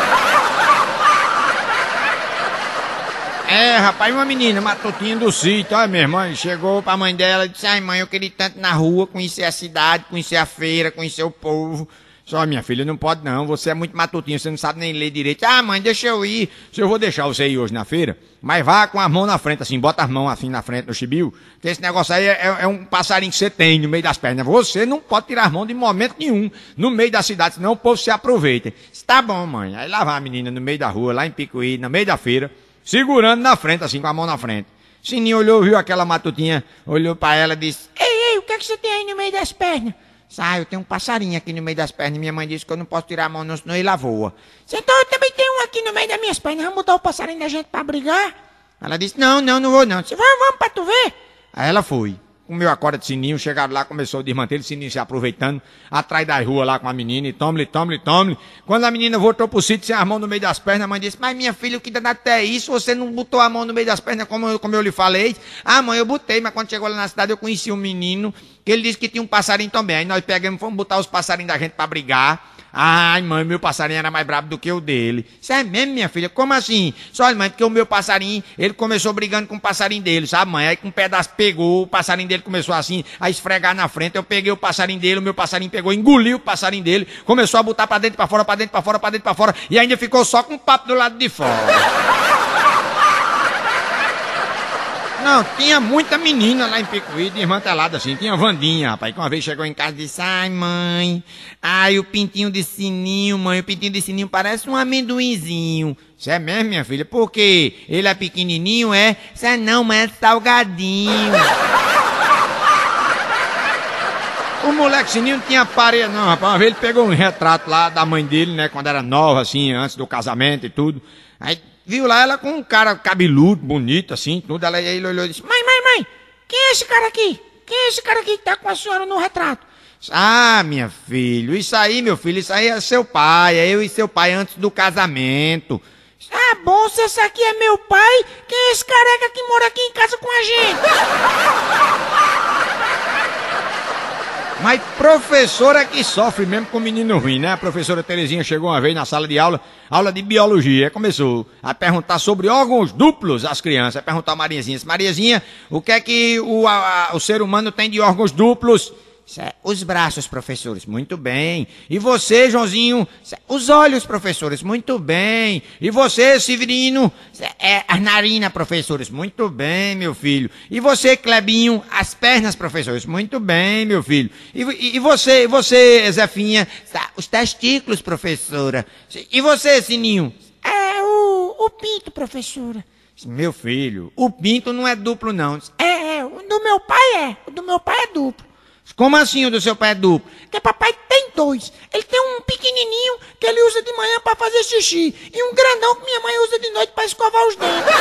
É, rapaz, uma menina matutinha do sítio, olha minha irmã, chegou pra mãe dela e disse, ai mãe, eu queria ir tanto na rua, conhecer a cidade, conhecer a feira, conhecer o povo. Só, minha filha, não pode não, você é muito matutinho, você não sabe nem ler direito. Ah, mãe, deixa eu ir. Se eu vou deixar você ir hoje na feira, mas vá com as mãos na frente, assim, bota as mãos assim na frente no chibio, que esse negócio aí é, é, é um passarinho que você tem no meio das pernas. Você não pode tirar as mãos de momento nenhum no meio da cidade, senão o povo se aproveita. Tá bom, mãe. Aí lá vai a menina no meio da rua, lá em Picuí, no meio da feira, segurando na frente, assim, com a mão na frente. Sininho olhou, viu aquela matutinha, olhou pra ela e disse, ei, ei, o que é que você tem aí no meio das pernas? Ah, eu tenho um passarinho aqui no meio das pernas. Minha mãe disse que eu não posso tirar a mão, não, senão ele voa. Então eu também tenho um aqui no meio das minhas pernas. Vamos botar o passarinho da gente pra brigar? Ela disse, não, não, não vou não. Disse, vamos, vamos pra tu ver. Aí ela foi. Comeu a corda de Sininho, chegaram lá, começou a desmanter, o Sininho se aproveitando, atrás da rua lá com a menina, e tome-lhe, tome-lhe, tome-lhe. Quando a menina voltou pro sítio sem as mãos no meio das pernas, a mãe disse, mas minha filha, o que danado é isso? Você não botou a mão no meio das pernas como eu, como eu lhe falei? Ah, mãe, eu botei, mas quando chegou lá na cidade eu conheci um menino, que ele disse que tinha um passarinho também. Aí nós pegamos e fomos botar os passarinhos da gente pra brigar. Ai, mãe, meu passarinho era mais brabo do que o dele. Isso é mesmo, minha filha? Como assim? Só, mãe, porque o meu passarinho, ele começou brigando com o passarinho dele, sabe, mãe? Aí com um pedaço pegou, o passarinho dele começou assim, a esfregar na frente. Eu peguei o passarinho dele, o meu passarinho pegou, engoliu o passarinho dele, começou a botar pra dentro, pra fora, pra dentro, pra fora, pra dentro, pra fora, e ainda ficou só com o papo do lado de fora. Não, tinha muita menina lá em Picuí, desmantelada assim. Tinha Vandinha, rapaz, que uma vez chegou em casa e disse, ai, mãe, ai, o pintinho de Sininho, mãe, o pintinho de Sininho parece um amendoinzinho. Isso é mesmo, minha filha? Porque ele é pequenininho, é? Isso é não, mas é salgadinho. O moleque Sininho não tinha pareia não, rapaz. Uma vez ele pegou um retrato lá da mãe dele, né, quando era nova, assim, antes do casamento e tudo. Aí viu lá ela com um cara cabeludo, bonito, assim, tudo. Ela, aí ele olhou e disse, mãe, mãe, mãe, quem é esse cara aqui? Quem é esse cara aqui que tá com a senhora no retrato? Ah, minha filha, isso aí, meu filho, isso aí é seu pai, é eu e seu pai antes do casamento. Ah, bom, se esse aqui é meu pai, quem é esse careca que mora aqui em casa com a gente? Mas professora que sofre mesmo com menino ruim, né? A professora Terezinha chegou uma vez na sala de aula, aula de biologia, começou a perguntar sobre órgãos duplos às crianças. A perguntar a Mariazinha, Mariazinha, o que é que o, a, o ser humano tem de órgãos duplos? Os braços, professores, muito bem. E você, Joãozinho? Os olhos, professores, muito bem. E você, Severino? É, as narinas, professores, muito bem, meu filho. E você, Clebinho? As pernas, professores, muito bem, meu filho. E, e, e você, você, Zefinha? Os testículos, professora. E você, Sininho? É, o, o pinto, professora. Meu filho, o pinto não é duplo, não. É, é, o do meu pai é. O do meu pai é duplo. Como assim o do seu pai é duplo? Porque papai tem dois. Ele tem um pequenininho que ele usa de manhã pra fazer xixi e um grandão que minha mãe usa de noite pra escovar os dentes.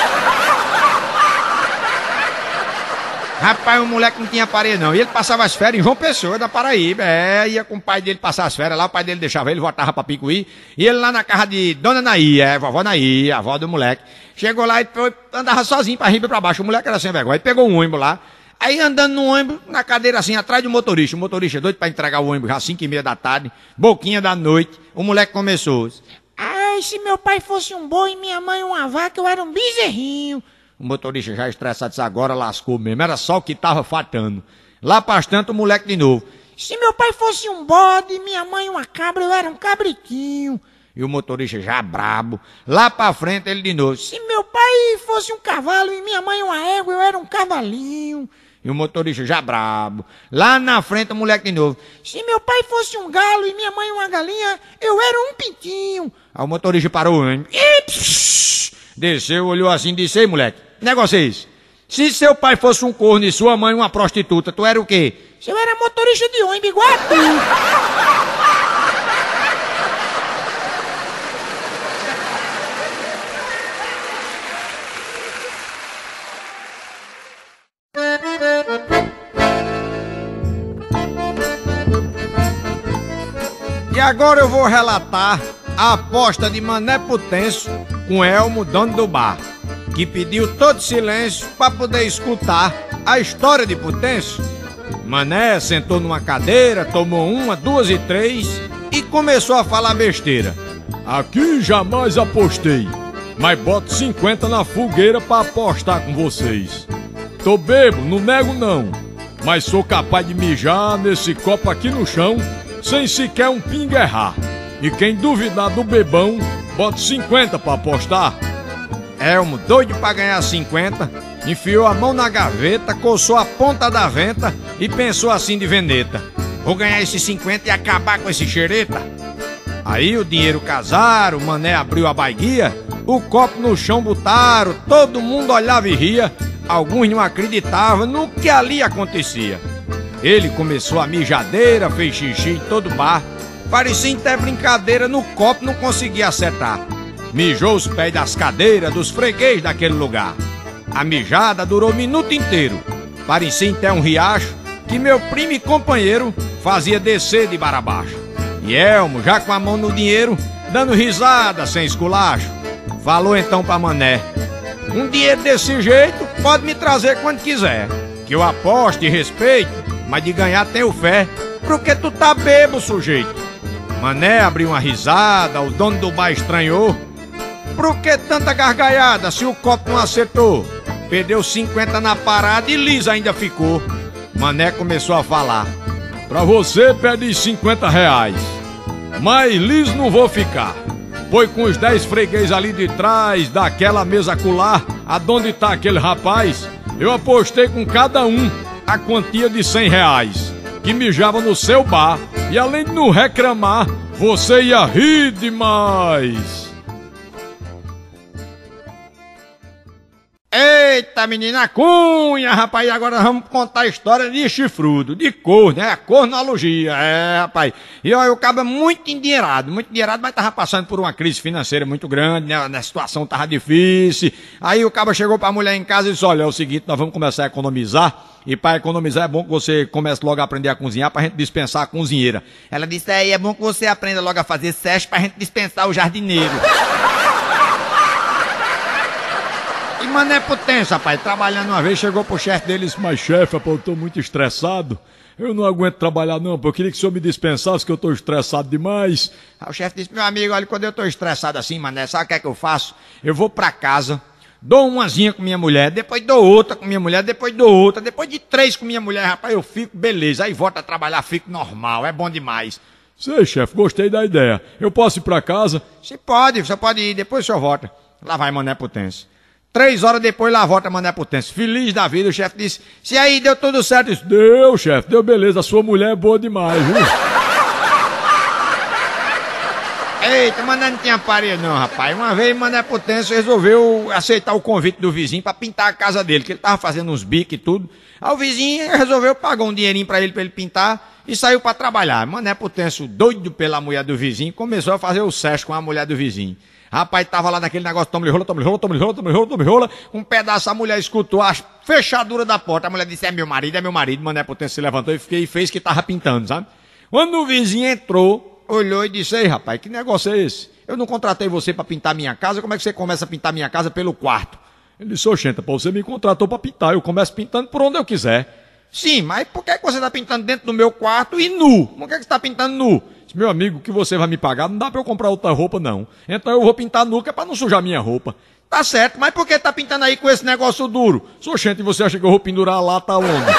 Rapaz, o moleque não tinha parede não. E ele passava as férias em João Pessoa, da Paraíba. É, ia com o pai dele passar as férias lá, o pai dele deixava ele, voltava pra Picuí. E ele lá na casa de Dona Naí, é, vovó Naí, a avó do moleque. Chegou lá e foi, andava sozinho pra riba e pra baixo. O moleque era sem vergonha. Aí pegou um ônibus lá. Aí andando no ônibus, na cadeira assim, atrás do motorista. O motorista doido pra entregar o ônibus já às cinco e meia da tarde, boquinha da noite. O moleque começou. Ai, se meu pai fosse um boi e minha mãe uma vaca, eu era um bezerrinho. O motorista já estressado disse, agora lascou mesmo. Era só o que tava faltando. Lá bastante o moleque de novo. Se meu pai fosse um bode e minha mãe uma cabra, eu era um cabritinho. E o motorista já brabo. Lá pra frente ele de novo. Se meu pai fosse um cavalo e minha mãe uma égua, eu era um cavalinho. E o motorista já brabo. Lá na frente o moleque de novo. Se meu pai fosse um galo e minha mãe uma galinha, eu era um pintinho. Aí o motorista parou, hein? E, psh, desceu, olhou assim e disse, ei moleque, que negócio é esse? Se seu pai fosse um corno e sua mãe uma prostituta, tu era o quê? Eu era motorista de ônibus igual a tu. agora eu vou relatar a aposta de Mané Potêncio com Elmo, dono do bar, que pediu todo silêncio para poder escutar a história de Potêncio. Mané sentou numa cadeira, tomou uma, duas e três e começou a falar besteira. Aqui jamais apostei, mas boto cinquenta na fogueira pra apostar com vocês. Tô bebo, não nego não, mas sou capaz de mijar nesse copo aqui no chão sem sequer um pingo errar. E quem duvidar do bebão, boto cinquenta pra apostar. Elmo, doido pra ganhar cinquenta, enfiou a mão na gaveta, coçou a ponta da venta e pensou assim de veneta: vou ganhar esses cinquenta e acabar com esse xereta. Aí o dinheiro casaram, o Mané abriu a baiguia, o copo no chão botaram, todo mundo olhava e ria, alguns não acreditavam no que ali acontecia. Ele começou a mijadeira, fez xixi em todo bar, parecia até brincadeira, no copo não conseguia acertar. Mijou os pés das cadeiras dos freguês daquele lugar. A mijada durou o minuto inteiro, parecia até um riacho que meu primo e companheiro fazia descer de bar abaixo. E Elmo, já com a mão no dinheiro, dando risada sem esculacho, falou então pra Mané: um dinheiro desse jeito pode me trazer quando quiser, que eu aposto e respeito, mas de ganhar tenho fé, porque tu tá bebo, sujeito. Mané abriu uma risada, o dono do bar estranhou. Por que tanta gargalhada se o copo não acertou? Perdeu cinquenta na parada e Liz ainda ficou. Mané começou a falar: pra você pede cinquenta reais, mas Liz não vou ficar. Foi com os dez freguês ali de trás, daquela mesa acolá, aonde tá aquele rapaz, eu apostei com cada um a quantia de cem reais, que mijava no seu bar, e além de não reclamar, você ia rir demais. Eita, menina cunha, rapaz, e agora vamos contar a história de chifrudo, de corno, né? Cornologia, é, rapaz. E olha, o cabo é muito endinheirado, muito endinheirado, mas tava passando por uma crise financeira muito grande, né? A situação tava difícil. Aí o cabo chegou pra mulher em casa e disse: olha, é o seguinte, nós vamos começar a economizar. E para economizar é bom que você comece logo a aprender a cozinhar pra gente dispensar a cozinheira. Ela disse: é, é bom que você aprenda logo a fazer seste pra gente dispensar o jardineiro. E Mané Potêncio, rapaz, trabalhando uma vez, chegou pro chefe dele e disse: mas chefe, rapaz, eu tô muito estressado, eu não aguento trabalhar não, eu queria que o senhor me dispensasse que eu tô estressado demais. Aí o chefe disse: meu amigo, olha, quando eu tô estressado assim, Mané, sabe o que é que eu faço? Eu vou pra casa, dou umazinha com minha mulher, depois dou outra com minha mulher, depois dou outra, depois de três com minha mulher, rapaz, eu fico beleza, aí volto a trabalhar, fico normal, é bom demais. Sei, chefe, gostei da ideia, eu posso ir pra casa? Se pode, você pode ir, depois o senhor volta. Lá vai Mané Potêncio. Três horas depois, lá volta Mané Potêncio. Feliz da vida, o chefe disse: se aí deu tudo certo. Disse: deu, chefe, deu beleza, a sua mulher é boa demais, viu? Eita, mas não tinha parede não, rapaz. Uma vez Mané Potêncio resolveu aceitar o convite do vizinho pra pintar a casa dele, que ele tava fazendo uns bicos e tudo. Aí o vizinho resolveu pagar um dinheirinho pra ele, pra ele pintar, e saiu pra trabalhar. Mané Potêncio, doido pela mulher do vizinho, começou a fazer o sexo com a mulher do vizinho. Rapaz, tava lá naquele negócio, toma-lhe rola, toma-lhe rola, toma-lhe rola, toma-lhe rola, toma-lhe rola. Um pedaço, a mulher escutou a fechadura da porta. A mulher disse: é meu marido, é meu marido. Mané Potêncio se levantou e fiquei, fez que tava pintando, sabe? Quando o vizinho entrou, olhou e disse: ei, rapaz, que negócio é esse? Eu não contratei você pra pintar minha casa, como é que você começa a pintar minha casa pelo quarto? Ele disse: oxenta, pô, você me contratou pra pintar, eu começo pintando por onde eu quiser. Sim, mas por que você tá pintando dentro do meu quarto e nu? Por que você tá pintando nu? Meu amigo, o que você vai me pagar não dá pra eu comprar outra roupa, não. Então eu vou pintar nu, que é pra não sujar minha roupa. Tá certo, mas por que tá pintando aí com esse negócio duro? Sou gente, você acha que eu vou pendurar a lata onde?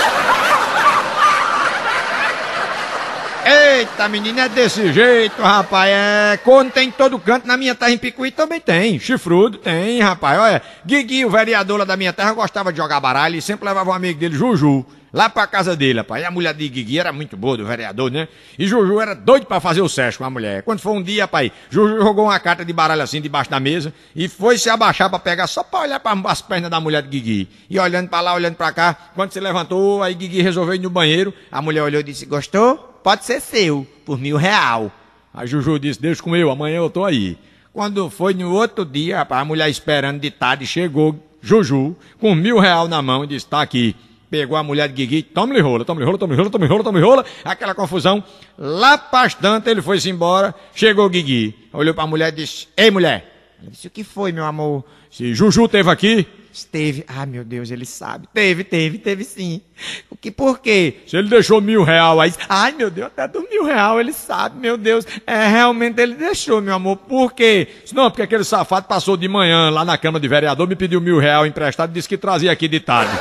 Eita, menina, é desse jeito, rapaz. É, corno tem todo canto, na minha terra em Picuí também tem. Chifrudo tem, rapaz. Olha, Guigui, o vereador lá da minha terra, gostava de jogar baralho e sempre levava um amigo dele, Juju, lá pra casa dele, rapaz. E a mulher de Guigui era muito boa, do vereador, né? E Juju era doido pra fazer o sexo com a mulher. Quando foi um dia, rapaz, Juju jogou uma carta de baralho assim debaixo da mesa e foi se abaixar pra pegar só pra olhar pra as pernas da mulher de Guigui. E olhando pra lá, olhando pra cá, quando se levantou, aí Guigui resolveu ir no banheiro. A mulher olhou e disse: gostou? Pode ser seu, por mil real. A Juju disse: deixa com eu, amanhã eu tô aí. Quando foi no outro dia, rapaz, a mulher esperando de tarde, chegou Juju com mil real na mão e disse: tá aqui. pegou a mulher de Guigui, toma-lhe rola, toma-lhe rola, toma-lhe rola, toma-lhe rola, toma-lhe rola, aquela confusão. Lá bastante ele foi-se embora, chegou o Guigui, olhou pra mulher e disse, ei mulher. Ela disse, o que foi, meu amor? Se Juju teve aqui? Esteve. Ah, meu Deus, ele sabe. Teve, teve, teve sim. O que, por quê? Se ele deixou mil real aí. Ai, meu Deus, até do mil real ele sabe, meu Deus. É, realmente ele deixou, meu amor. Por quê? Não, porque aquele safado passou de manhã lá na Câmara de Vereador, me pediu mil real emprestado e disse que trazia aqui de tarde.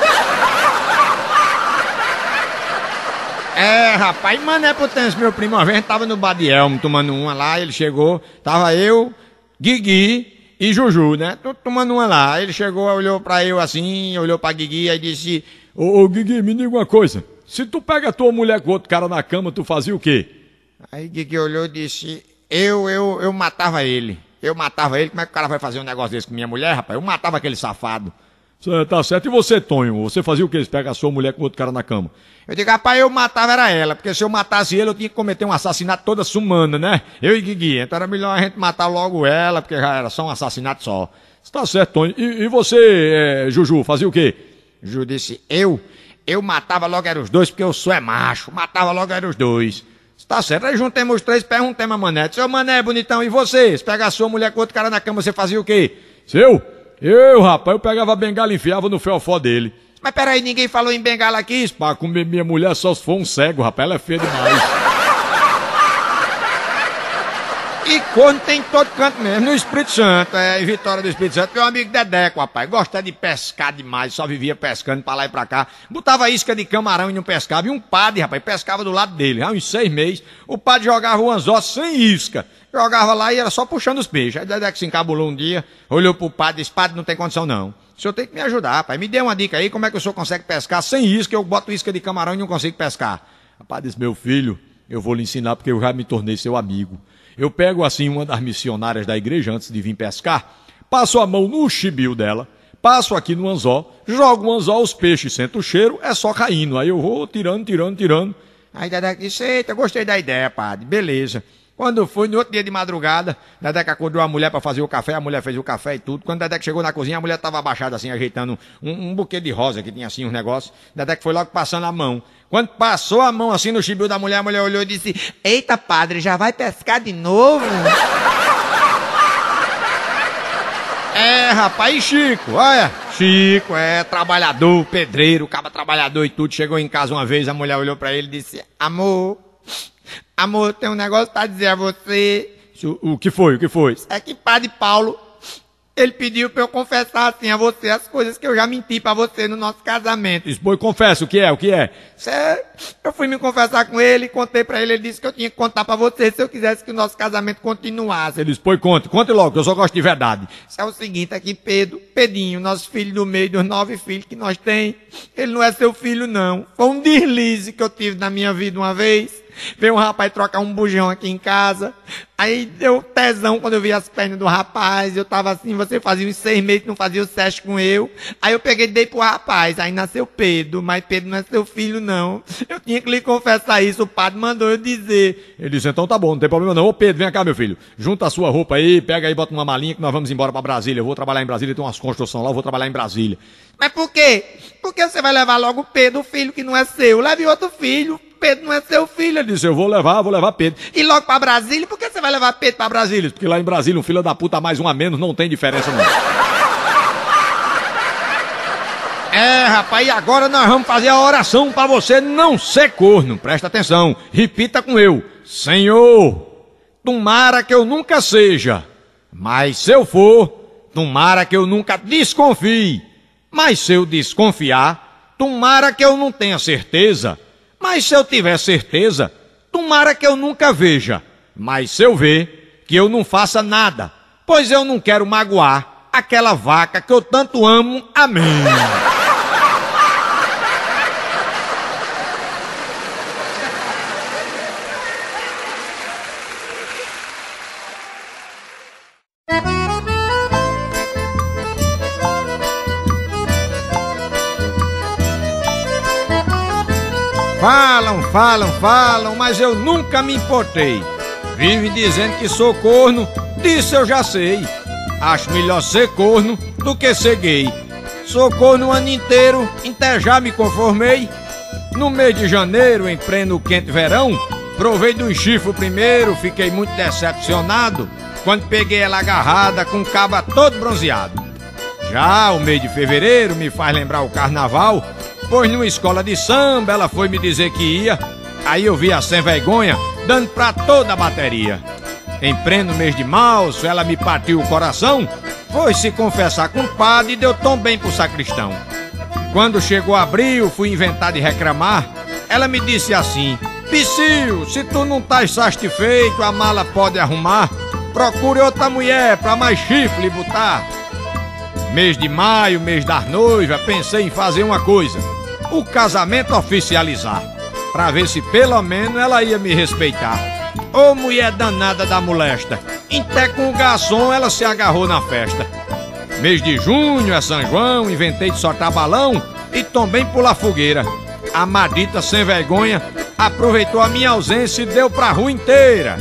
É, rapaz, Mané Potência, meu primo, uma vez tava no Bar de Elmo tomando uma lá, ele chegou, tava eu, Guigui e Juju, né? Tô tomando uma lá. Ele chegou, olhou pra eu assim, olhou pra Guigui e disse, ô, ô Guigui, me diga uma coisa, se tu pega a tua mulher com outro cara na cama, tu fazia o quê? Aí Guigui olhou e disse, eu, eu, eu matava ele. Eu matava ele, como é que o cara vai fazer um negócio desse com minha mulher, rapaz? Eu matava aquele safado. Cê, tá certo. E você, Tonho, você fazia o quê? Você pega a sua mulher com outro cara na cama? Eu digo, rapaz, eu matava era ela, porque se eu matasse ele, eu tinha que cometer um assassinato toda sumana, né? Eu e Guigui. Então era melhor a gente matar logo ela, porque já era só um assassinato só. Tá certo, Tonho. E, e você, é, Juju, fazia o quê? Juju disse, eu? Eu matava logo era os dois, porque eu sou é macho. Matava logo era os dois. Tá certo. Aí juntemos os três, perguntemos a Mané. Seu Mané, bonitão, e você? Se pega a sua mulher com outro cara na cama, você fazia o quê? Seu? Eu, rapaz, eu pegava a bengala e enfiava no fiofó dele. Mas peraí, ninguém falou em bengala aqui? Pra comer minha mulher só se for um cego, rapaz, ela é feia demais. E corno tem em todo canto mesmo, no Espírito Santo, é, em Vitória do Espírito Santo. Meu amigo Dedeco, rapaz, gosta de pescar demais, só vivia pescando pra lá e pra cá. Botava isca de camarão e não pescava. E um padre, rapaz, pescava do lado dele, há uns seis meses. O padre jogava o anzol sem isca. Jogava lá e era só puxando os peixes. Aí Dedeco se encabulou um dia, olhou pro padre e disse, padre, não tem condição não. O senhor tem que me ajudar, rapaz. Me dê uma dica aí, como é que o senhor consegue pescar sem isca? Eu boto isca de camarão e não consigo pescar. O padre disse, meu filho, eu vou lhe ensinar porque eu já me tornei seu amigo. Eu pego assim uma das missionárias da igreja antes de vir pescar, passo a mão no chibio dela, passo aqui no anzol, jogo o anzol, os peixes sentem o cheiro, é só caindo. Aí eu vou tirando, tirando, tirando. Aí Dedeco disse, eita, gostei da ideia, padre, beleza. Quando foi, no outro dia de madrugada, Dedeco acordou a mulher para fazer o café, a mulher fez o café e tudo. Quando Dedeco chegou na cozinha, a mulher estava abaixada assim, ajeitando um, um buquê de rosa que tinha assim uns negócios. Dedeco foi logo passando a mão. Quando passou a mão assim no chibio da mulher, a mulher olhou e disse, eita padre, já vai pescar de novo? É, rapaz, e Chico, olha, Chico é trabalhador, pedreiro, caba trabalhador e tudo. Chegou em casa uma vez, a mulher olhou para ele e disse, amor... Amor, tem um negócio pra dizer a você. O que foi? O que foi? É que Padre Paulo, ele pediu pra eu confessar assim a você as coisas que eu já menti pra você no nosso casamento. Isso, pois confessa, o que é? O que é? Cê, eu fui me confessar com ele, contei pra ele, ele disse que eu tinha que contar pra você se eu quisesse que o nosso casamento continuasse. Ele disse, pois conte, conte logo, que eu só gosto de verdade. Isso é o seguinte, aqui Pedro, Pedrinho, nosso filho do meio dos nove filhos que nós tem, ele não é seu filho não. Foi um deslize que eu tive na minha vida uma vez. Veio um rapaz trocar um bujão aqui em casa. Aí deu tesão quando eu vi as pernas do rapaz. Eu tava assim, você fazia uns seis meses que não fazia o sexo com eu. Aí eu peguei e dei pro rapaz. Aí nasceu Pedro, mas Pedro não é seu filho não. Eu tinha que lhe confessar isso, o padre mandou eu dizer. Ele disse, então tá bom, não tem problema não. Ô Pedro, vem cá meu filho. Junta a sua roupa aí, pega aí, bota uma malinha que nós vamos embora pra Brasília. Eu vou trabalhar em Brasília, tem umas construções lá, eu vou trabalhar em Brasília. Mas por quê? Porque você vai levar logo Pedro, o filho que não é seu. Leve outro filho. Pedro não é seu filho. Ele disse, eu vou levar, vou levar Pedro. E logo pra Brasília? Por que você vai levar Pedro pra Brasília? Porque lá em Brasília um filho da puta mais um a menos não tem diferença não. É, rapaz, e agora nós vamos fazer a oração pra você não ser corno. Presta atenção, repita com eu. Senhor, tomara que eu nunca seja, mas se eu for, tomara que eu nunca desconfie. Mas se eu desconfiar, tomara que eu não tenha certeza. Mas se eu tiver certeza, tomara que eu nunca veja. Mas se eu ver, que eu não faça nada, pois eu não quero magoar aquela vaca que eu tanto amo. Amém. Falam, falam, falam, mas eu nunca me importei. Vive dizendo que sou corno, disso eu já sei. Acho melhor ser corno do que ser gay. Sou corno o ano inteiro, até já me conformei. No mês de janeiro, em pleno quente verão, provei do chifre primeiro, fiquei muito decepcionado quando peguei ela agarrada com o cabo todo bronzeado. Já o mês de fevereiro me faz lembrar o carnaval, pois numa escola de samba ela foi me dizer que ia, aí eu vi a sem vergonha dando pra toda a bateria. Em pleno mês de março ela me partiu o coração, foi se confessar com o padre e deu tão bem pro sacristão. Quando chegou abril, fui inventar de reclamar, ela me disse assim: Psyu, se tu não estás satisfeito, a mala pode arrumar, procure outra mulher pra mais chifre lhe botar. Mês de maio, mês das noivas, pensei em fazer uma coisa, o casamento oficializar, pra ver se pelo menos ela ia me respeitar. Ô mulher danada da molesta, até com o garçom ela se agarrou na festa. Mês de junho é São João, inventei de soltar balão e também pular fogueira. A madita sem vergonha aproveitou a minha ausência e deu pra rua inteira.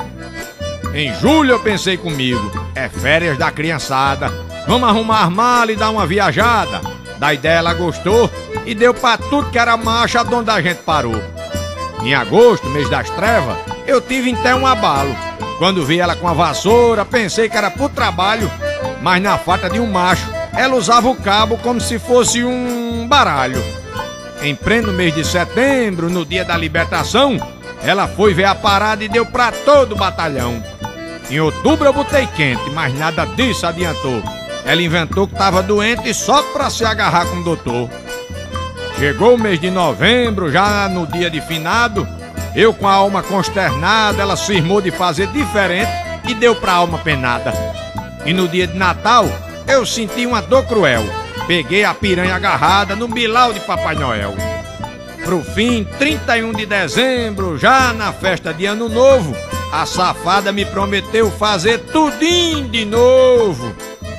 Em julho eu pensei comigo, é férias da criançada, vamos arrumar as malas e dar uma viajada. Da ideia ela gostou e deu pra tudo que era marcha onde a gente parou. Em agosto, mês das trevas, eu tive até um abalo. Quando vi ela com a vassoura, pensei que era pro trabalho, mas na falta de um macho, ela usava o cabo como se fosse um baralho. Em pleno mês de setembro, no dia da libertação, ela foi ver a parada e deu pra todo o batalhão. Em outubro eu botei quente, mas nada disso adiantou. Ela inventou que tava doente só pra se agarrar com o doutor. Chegou o mês de novembro, já no dia de finado, eu com a alma consternada, ela cismou de fazer diferente e deu pra alma penada. E no dia de Natal, eu senti uma dor cruel, peguei a piranha agarrada no bilau de Papai Noel. Pro fim, trinta e um de dezembro, já na festa de Ano Novo, a safada me prometeu fazer tudinho de novo.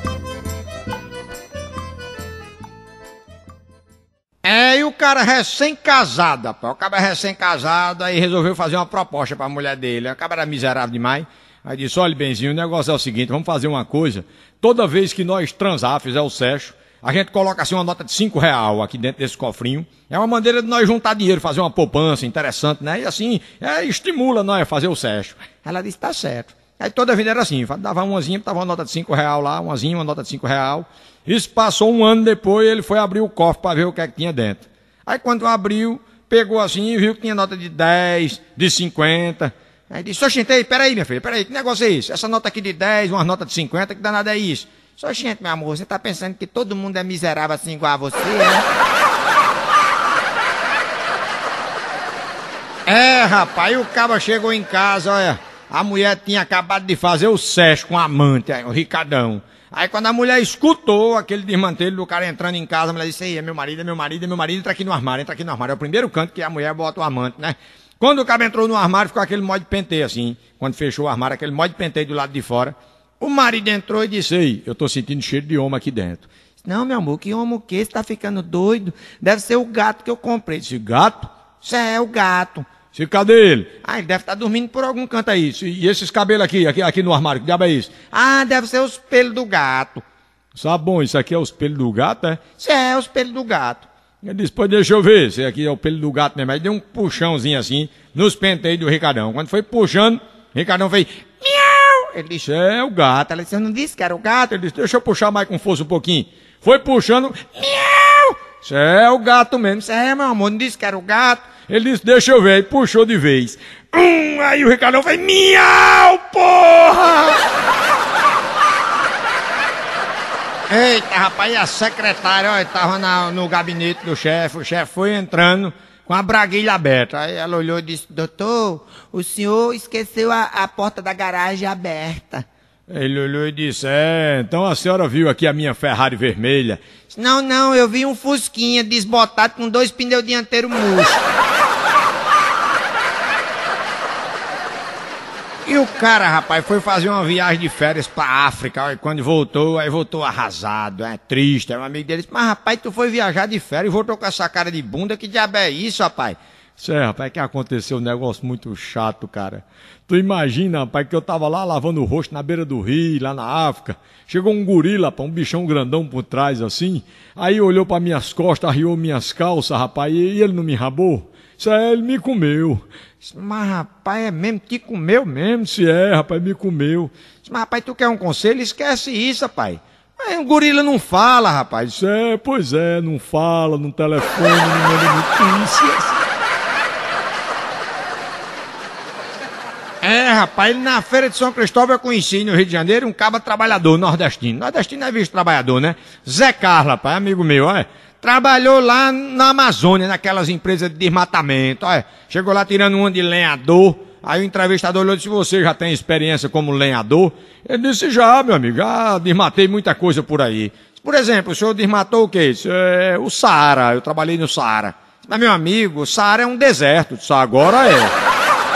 É, e o cara recém-casado, rapaz, o cara recém-casado, aí resolveu fazer uma proposta pra mulher dele. O cara era miserável demais. Aí disse: olha, benzinho, o negócio é o seguinte, vamos fazer uma coisa. Toda vez que nós transar, fizer o sexo, a gente coloca assim uma nota de cinco real aqui dentro desse cofrinho. É uma maneira de nós juntar dinheiro, fazer uma poupança interessante, né? E assim, é, estimula nós a fazer o sexo. Ela disse: tá certo. Aí toda a vida era assim, dava umazinha, dava uma nota de cinco real lá, umazinha, uma nota de cinco real. Isso passou um ano depois, ele foi abrir o cofre para ver o que é que tinha dentro. Aí quando abriu, pegou assim e viu que tinha nota de dez, de cinquenta. Aí disse: oxente, peraí, minha filha, peraí, que negócio é isso? Essa nota aqui de dez, uma nota de cinquenta, que danada é isso? Oxente, meu amor, você tá pensando que todo mundo é miserável assim igual a você, né? É, rapaz, o cabo chegou em casa, olha, a mulher tinha acabado de fazer o sexo com a amante, o Ricardão. Aí quando a mulher escutou aquele desmantelho do cara entrando em casa, a mulher disse: ei, é meu marido, é meu marido, é meu marido, entra aqui no armário, entra aqui no armário. É o primeiro canto que a mulher bota o amante, né? Quando o cara entrou no armário, ficou aquele mod de penteio assim. Quando fechou o armário, aquele mod de penteio do lado de fora. O marido entrou e disse: ei, eu tô sentindo cheiro de homem aqui dentro. Não, meu amor, que homem o quê? Você tá ficando doido? Deve ser o gato que eu comprei. Disse: gato? Isso é o gato. Disse: cadê ele? Ah, ele deve estar dormindo por algum canto aí. E esses cabelos aqui, aqui, aqui no armário, que diabo é isso? Ah, deve ser os pelos do gato. Sabe bom, isso aqui é os pelos do gato, é? Isso é, os pelos do gato. Ele disse: pô, deixa eu ver, esse aqui é o pelo do gato mesmo. Aí deu um puxãozinho assim, nos penteios do Ricardão. Quando foi puxando, o Ricardão fez: miau! Ele disse: é o gato. Ela disse: eu não disse que era o gato? Ele disse: deixa eu puxar mais com força um pouquinho. Foi puxando: miau! Isso é o gato mesmo. Isso é, meu amor, não disse que era o gato? Ele disse: deixa eu ver. E puxou de vez. Hum, aí o Ricardão fez: miau, porra! Eita, rapaz, e a secretária, ó, tava na, no gabinete do chefe. O chefe foi entrando com a braguilha aberta. Aí ela olhou e disse: doutor, o senhor esqueceu a, a porta da garagem aberta. Ele olhou e disse: é, então a senhora viu aqui a minha Ferrari vermelha? Não, não, eu vi um Fusquinha desbotado com dois pneus dianteiros murchos. E o cara, rapaz, foi fazer uma viagem de férias pra África, e quando voltou, aí voltou arrasado, é triste. Aí um amigo dele disse: mas rapaz, tu foi viajar de férias e voltou com essa cara de bunda, que diabo é isso, rapaz? Isso é, rapaz, que aconteceu um negócio muito chato, cara. Tu imagina, rapaz, que eu tava lá lavando o rosto na beira do rio, lá na África. Chegou um gorila, rapaz, um bichão grandão por trás, assim. Aí olhou pra minhas costas, arriou minhas calças, rapaz, e ele não me rabou. Isso é, ele me comeu. Mas, rapaz, é mesmo? Te comeu mesmo? Se é, rapaz, me comeu. Mas, rapaz, tu quer um conselho? Esquece isso, rapaz. Mas um gorila não fala, rapaz. Isso é, pois é, não fala, não telefone, não manda notícias. É, rapaz, ele na feira de São Cristóvão eu conheci no Rio de Janeiro um cabra trabalhador nordestino. Nordestino é visto trabalhador, né? Zé Carlos, rapaz, amigo meu, olha. Trabalhou lá na Amazônia, naquelas empresas de desmatamento, olha. Chegou lá tirando um de lenhador. Aí o entrevistador olhou e disse, você já tem experiência como lenhador? Ele disse, já, meu amigo, já desmatei muita coisa por aí. Por exemplo, o senhor desmatou o quê? Disse, é, o Saara, eu trabalhei no Saara. Mas, meu amigo, o Saara é um deserto, disse, agora é.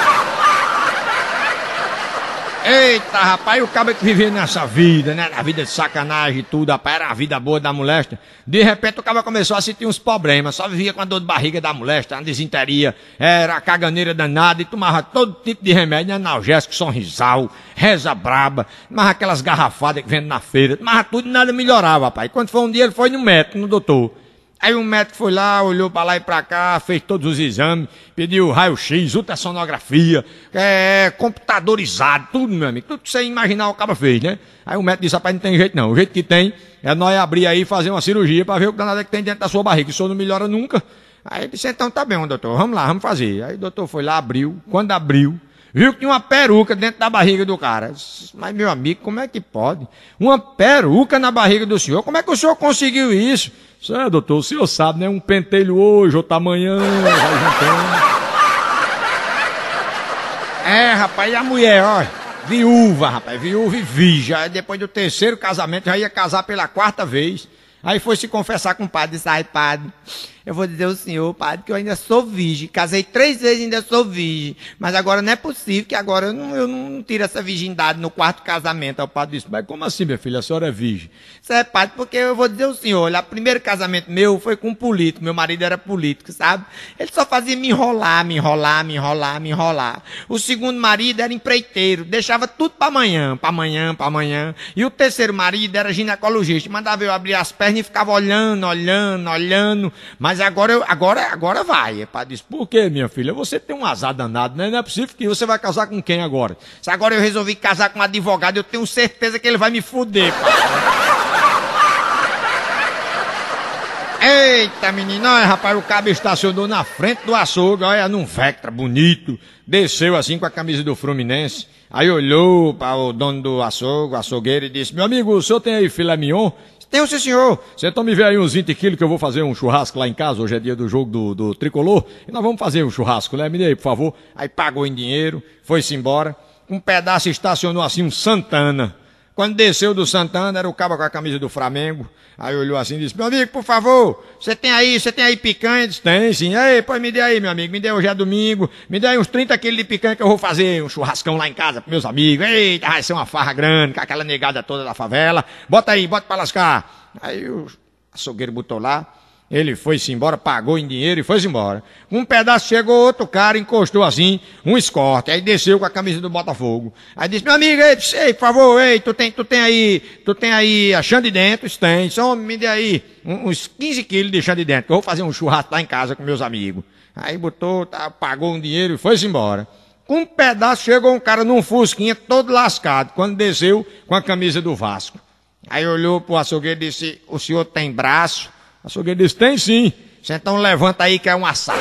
Eita, rapaz, o cara que vivia nessa vida, né? Na vida de sacanagem e tudo, rapaz, era a vida boa da moléstia. De repente o cara começou a sentir uns problemas, só vivia com a dor de barriga da moléstia, uma desinteria, era a caganeira danada e tomava todo tipo de remédio, analgésico, sonrisal, reza braba, tomava aquelas garrafadas que vende na feira, tomava tudo e nada melhorava, rapaz. Quando foi um dia ele foi no médico, no doutor. Aí o médico foi lá, olhou pra lá e pra cá, fez todos os exames, pediu raio-x, ultrassonografia, é, computadorizado, tudo, meu amigo, tudo que você imaginar o cara fez, né? Aí o médico disse, rapaz, não tem jeito não, o jeito que tem é nós abrir aí e fazer uma cirurgia pra ver o que danado que tem dentro da sua barriga, isso não melhora nunca. Aí ele disse, então tá bem, doutor, vamos lá, vamos fazer. Aí o doutor foi lá, abriu, quando abriu, viu que tinha uma peruca dentro da barriga do cara. Mas, meu amigo, como é que pode? Uma peruca na barriga do senhor? Como é que o senhor conseguiu isso? Isso é, doutor, o senhor sabe, né? Um pentelho hoje, outro amanhã, vai juntando. É, rapaz, e a mulher, ó, viúva, rapaz, viúva e virgem. Depois do terceiro casamento, já ia casar pela quarta vez. Aí foi se confessar com o padre, disse, ai, padre, eu vou dizer ao senhor, padre, que eu ainda sou virgem. Casei três vezes e ainda sou virgem. Mas agora não é possível que agora eu não, eu não tiro essa virgindade no quarto casamento. Aí o padre disse, mas como assim, minha filha, a senhora é virgem? Isso é, padre, porque eu vou dizer ao senhor, olha, o primeiro casamento meu foi com um político, meu marido era político, sabe? Ele só fazia me enrolar, me enrolar, me enrolar, me enrolar. O segundo marido era empreiteiro, deixava tudo para amanhã, para amanhã, para amanhã. E o terceiro marido era ginecologista, mandava eu abrir as pernas e ficava olhando, olhando, olhando, mas agora, eu, agora, agora vai. O padre disse, por quê, minha filha? Você tem um azar danado, né? Não é possível que você vai casar com quem agora? Se agora eu resolvi casar com um advogado, eu tenho certeza que ele vai me fuder, pai. Eita, menino, olha, rapaz, o cabo estacionou na frente do açougue, olha, num Vectra bonito, desceu assim com a camisa do Fluminense, aí olhou para o dono do açougue, o açougueiro, e disse, meu amigo, o senhor tem aí filé mignon? Tem, sim, senhor. Você então me vê aí uns vinte quilos que eu vou fazer um churrasco lá em casa, hoje é dia do jogo do, do Tricolor, e nós vamos fazer um churrasco, né? Me dê aí, por favor. Aí pagou em dinheiro, foi-se embora, um pedaço estacionou assim, um Santana. Quando desceu do Santana, era o cabo com a camisa do Flamengo. Aí olhou assim e disse, meu amigo, por favor, você tem aí, você tem aí picanha? Disse, tem sim. Aí, pois me dê aí, meu amigo, me dê, hoje é domingo, me dê aí uns trinta quilos de picanha que eu vou fazer um churrascão lá em casa pros meus amigos. Eita, vai ser uma farra grande, com aquela negada toda da favela. Bota aí, bota pra lascar. Aí o açougueiro botou lá, ele foi-se embora, pagou em dinheiro e foi-se embora. Um pedaço chegou outro cara, encostou assim, um escorte, aí desceu com a camisa do Botafogo. Aí disse, meu amigo, ei, ei por favor, ei, tu tem, tu tem aí, tu tem aí a chã de dentro? Isso tem, só me dê aí uns quinze quilos de chã de dentro, que eu vou fazer um churrasco lá em casa com meus amigos. Aí botou, tá, pagou um dinheiro e foi-se embora. Com um pedaço chegou um cara num fusquinha todo lascado, quando desceu com a camisa do Vasco. Aí olhou pro açougueiro e disse, o senhor tem braço? O açougueiro disse, tem sim. Você então levanta aí que é um assalto.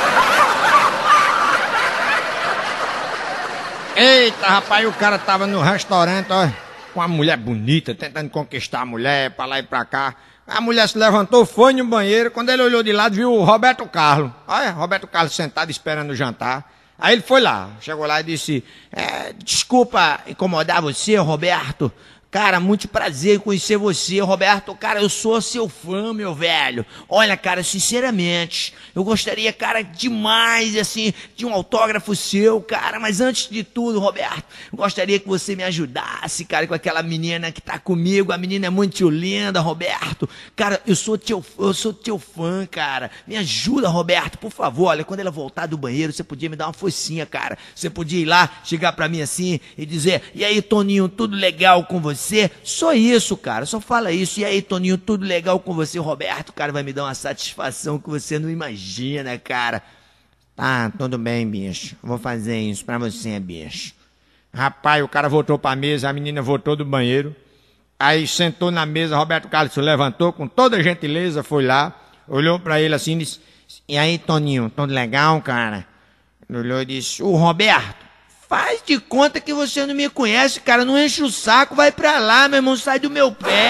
Eita, rapaz, o cara tava no restaurante, ó, com uma mulher bonita, tentando conquistar a mulher, pra lá e pra cá. A mulher se levantou, foi no banheiro, quando ele olhou de lado, viu o Roberto Carlos. Olha, Roberto Carlos sentado esperando o jantar. Aí ele foi lá, chegou lá e disse, é, desculpa incomodar você, Roberto, Cara, muito prazer em conhecer você, Roberto. Cara, eu sou seu fã, meu velho. Olha, cara, sinceramente, eu gostaria, cara, demais, assim, de um autógrafo seu, cara. Mas antes de tudo, Roberto, eu gostaria que você me ajudasse, cara, com aquela menina que tá comigo. A menina é muito linda, Roberto. Cara, eu sou teu, eu sou teu fã, cara. Me ajuda, Roberto, por favor. Olha, quando ela voltar do banheiro, você podia me dar uma focinha, cara. Você podia ir lá, chegar pra mim assim e dizer: e aí, Toninho, tudo legal com você? Só isso, cara, só fala isso. E aí, Toninho, tudo legal com você? Roberto, cara, vai me dar uma satisfação que você não imagina, cara. Tá, tudo bem, bicho. Vou fazer isso pra você, bicho. Rapaz, o cara voltou pra mesa, a menina voltou do banheiro. Aí sentou na mesa, Roberto Carlos se levantou com toda a gentileza, foi lá, olhou pra ele assim e disse: e aí, Toninho, tudo legal, cara? Ele olhou e disse: ô, Roberto, faz de conta que você não me conhece, cara. Não enche o saco, vai pra lá, meu irmão, sai do meu pé.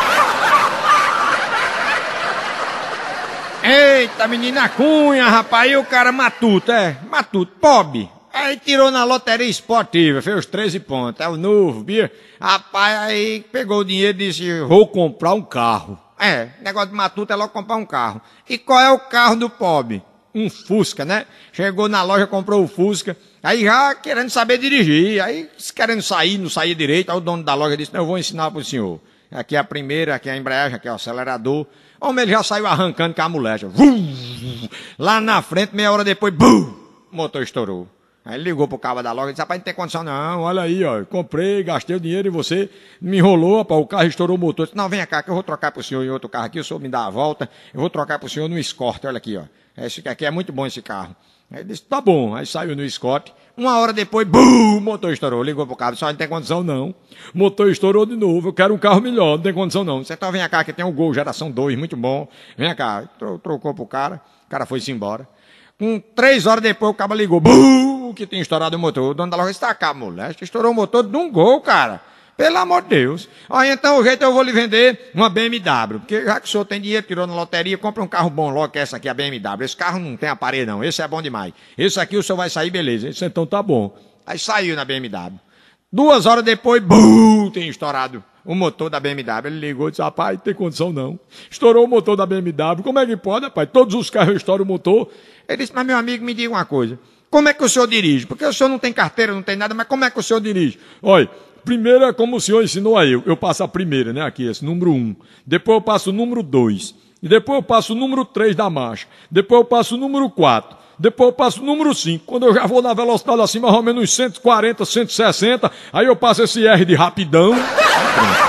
Eita, menina cunha, rapaz, e o cara matuto, é? Matuto, pobre. Aí tirou na loteria esportiva, fez os treze pontos, é o novo, bia. Rapaz, aí pegou o dinheiro e disse: vou comprar um carro. É, negócio de matuto é logo comprar um carro. E qual é o carro do pobre? Um Fusca, né? Chegou na loja, comprou o Fusca, aí já querendo saber dirigir, aí querendo sair, não saía direito, aí o dono da loja disse: não, eu vou ensinar pro senhor. Aqui é a primeira, aqui é a embreagem, aqui é o acelerador. O homem ele já saiu arrancando com a mulher. Lá na frente, meia hora depois, bum, o motor estourou. Aí ele ligou pro cabo da loja e disse: rapaz, não tem condição não, olha aí, ó, comprei, gastei o dinheiro e você me enrolou, rapaz, o carro estourou o motor. Eu disse: não, vem cá que eu vou trocar pro senhor em outro carro aqui, o senhor me dá a volta, eu vou trocar pro senhor no Escort, olha aqui, ó. Esse aqui é muito bom esse carro. Aí ele disse: tá bom. Aí saiu no Escort. Uma hora depois, bum, o motor estourou. Ligou pro cabo, só não tem condição não. O motor estourou de novo, eu quero um carro melhor, não tem condição não. Você então vem cá que tem um Gol geração dois, muito bom. Vem cá. Trocou pro cara, o cara foi-se embora. Com três horas depois o cabo ligou, bum, que tinha estourado o motor. O dono da loja disse: tá cá, moleque, estourou o motor de um Gol, cara. Pelo amor de Deus. Aí então o jeito eu vou lhe vender uma B M W. Porque já que o senhor tem dinheiro, tirou na loteria, compra um carro bom logo, que é essa aqui, a B M W. Esse carro não tem aparelho não, esse é bom demais. Esse aqui o senhor vai sair, beleza. Esse então tá bom. Aí saiu na B M W. Duas horas depois, bum, tem estourado o motor da B M W. Ele ligou e disse: rapaz, não tem condição não. Estourou o motor da B M W. Como é que pode, rapaz? Todos os carros estouram o motor. Ele disse: mas meu amigo, me diga uma coisa. Como é que o senhor dirige? Porque o senhor não tem carteira, não tem nada, mas como é que o senhor dirige? Olha, primeiro é como o senhor ensinou a eu. Eu passo a primeira, né? Aqui, esse número um. Depois eu passo o número dois. E depois eu passo o número três da marcha. Depois eu passo o número quatro. Depois eu passo o número cinco. Quando eu já vou na velocidade assim, mais ou menos uns cento e quarenta, cento e sessenta, aí eu passo esse R de rapidão. Pronto.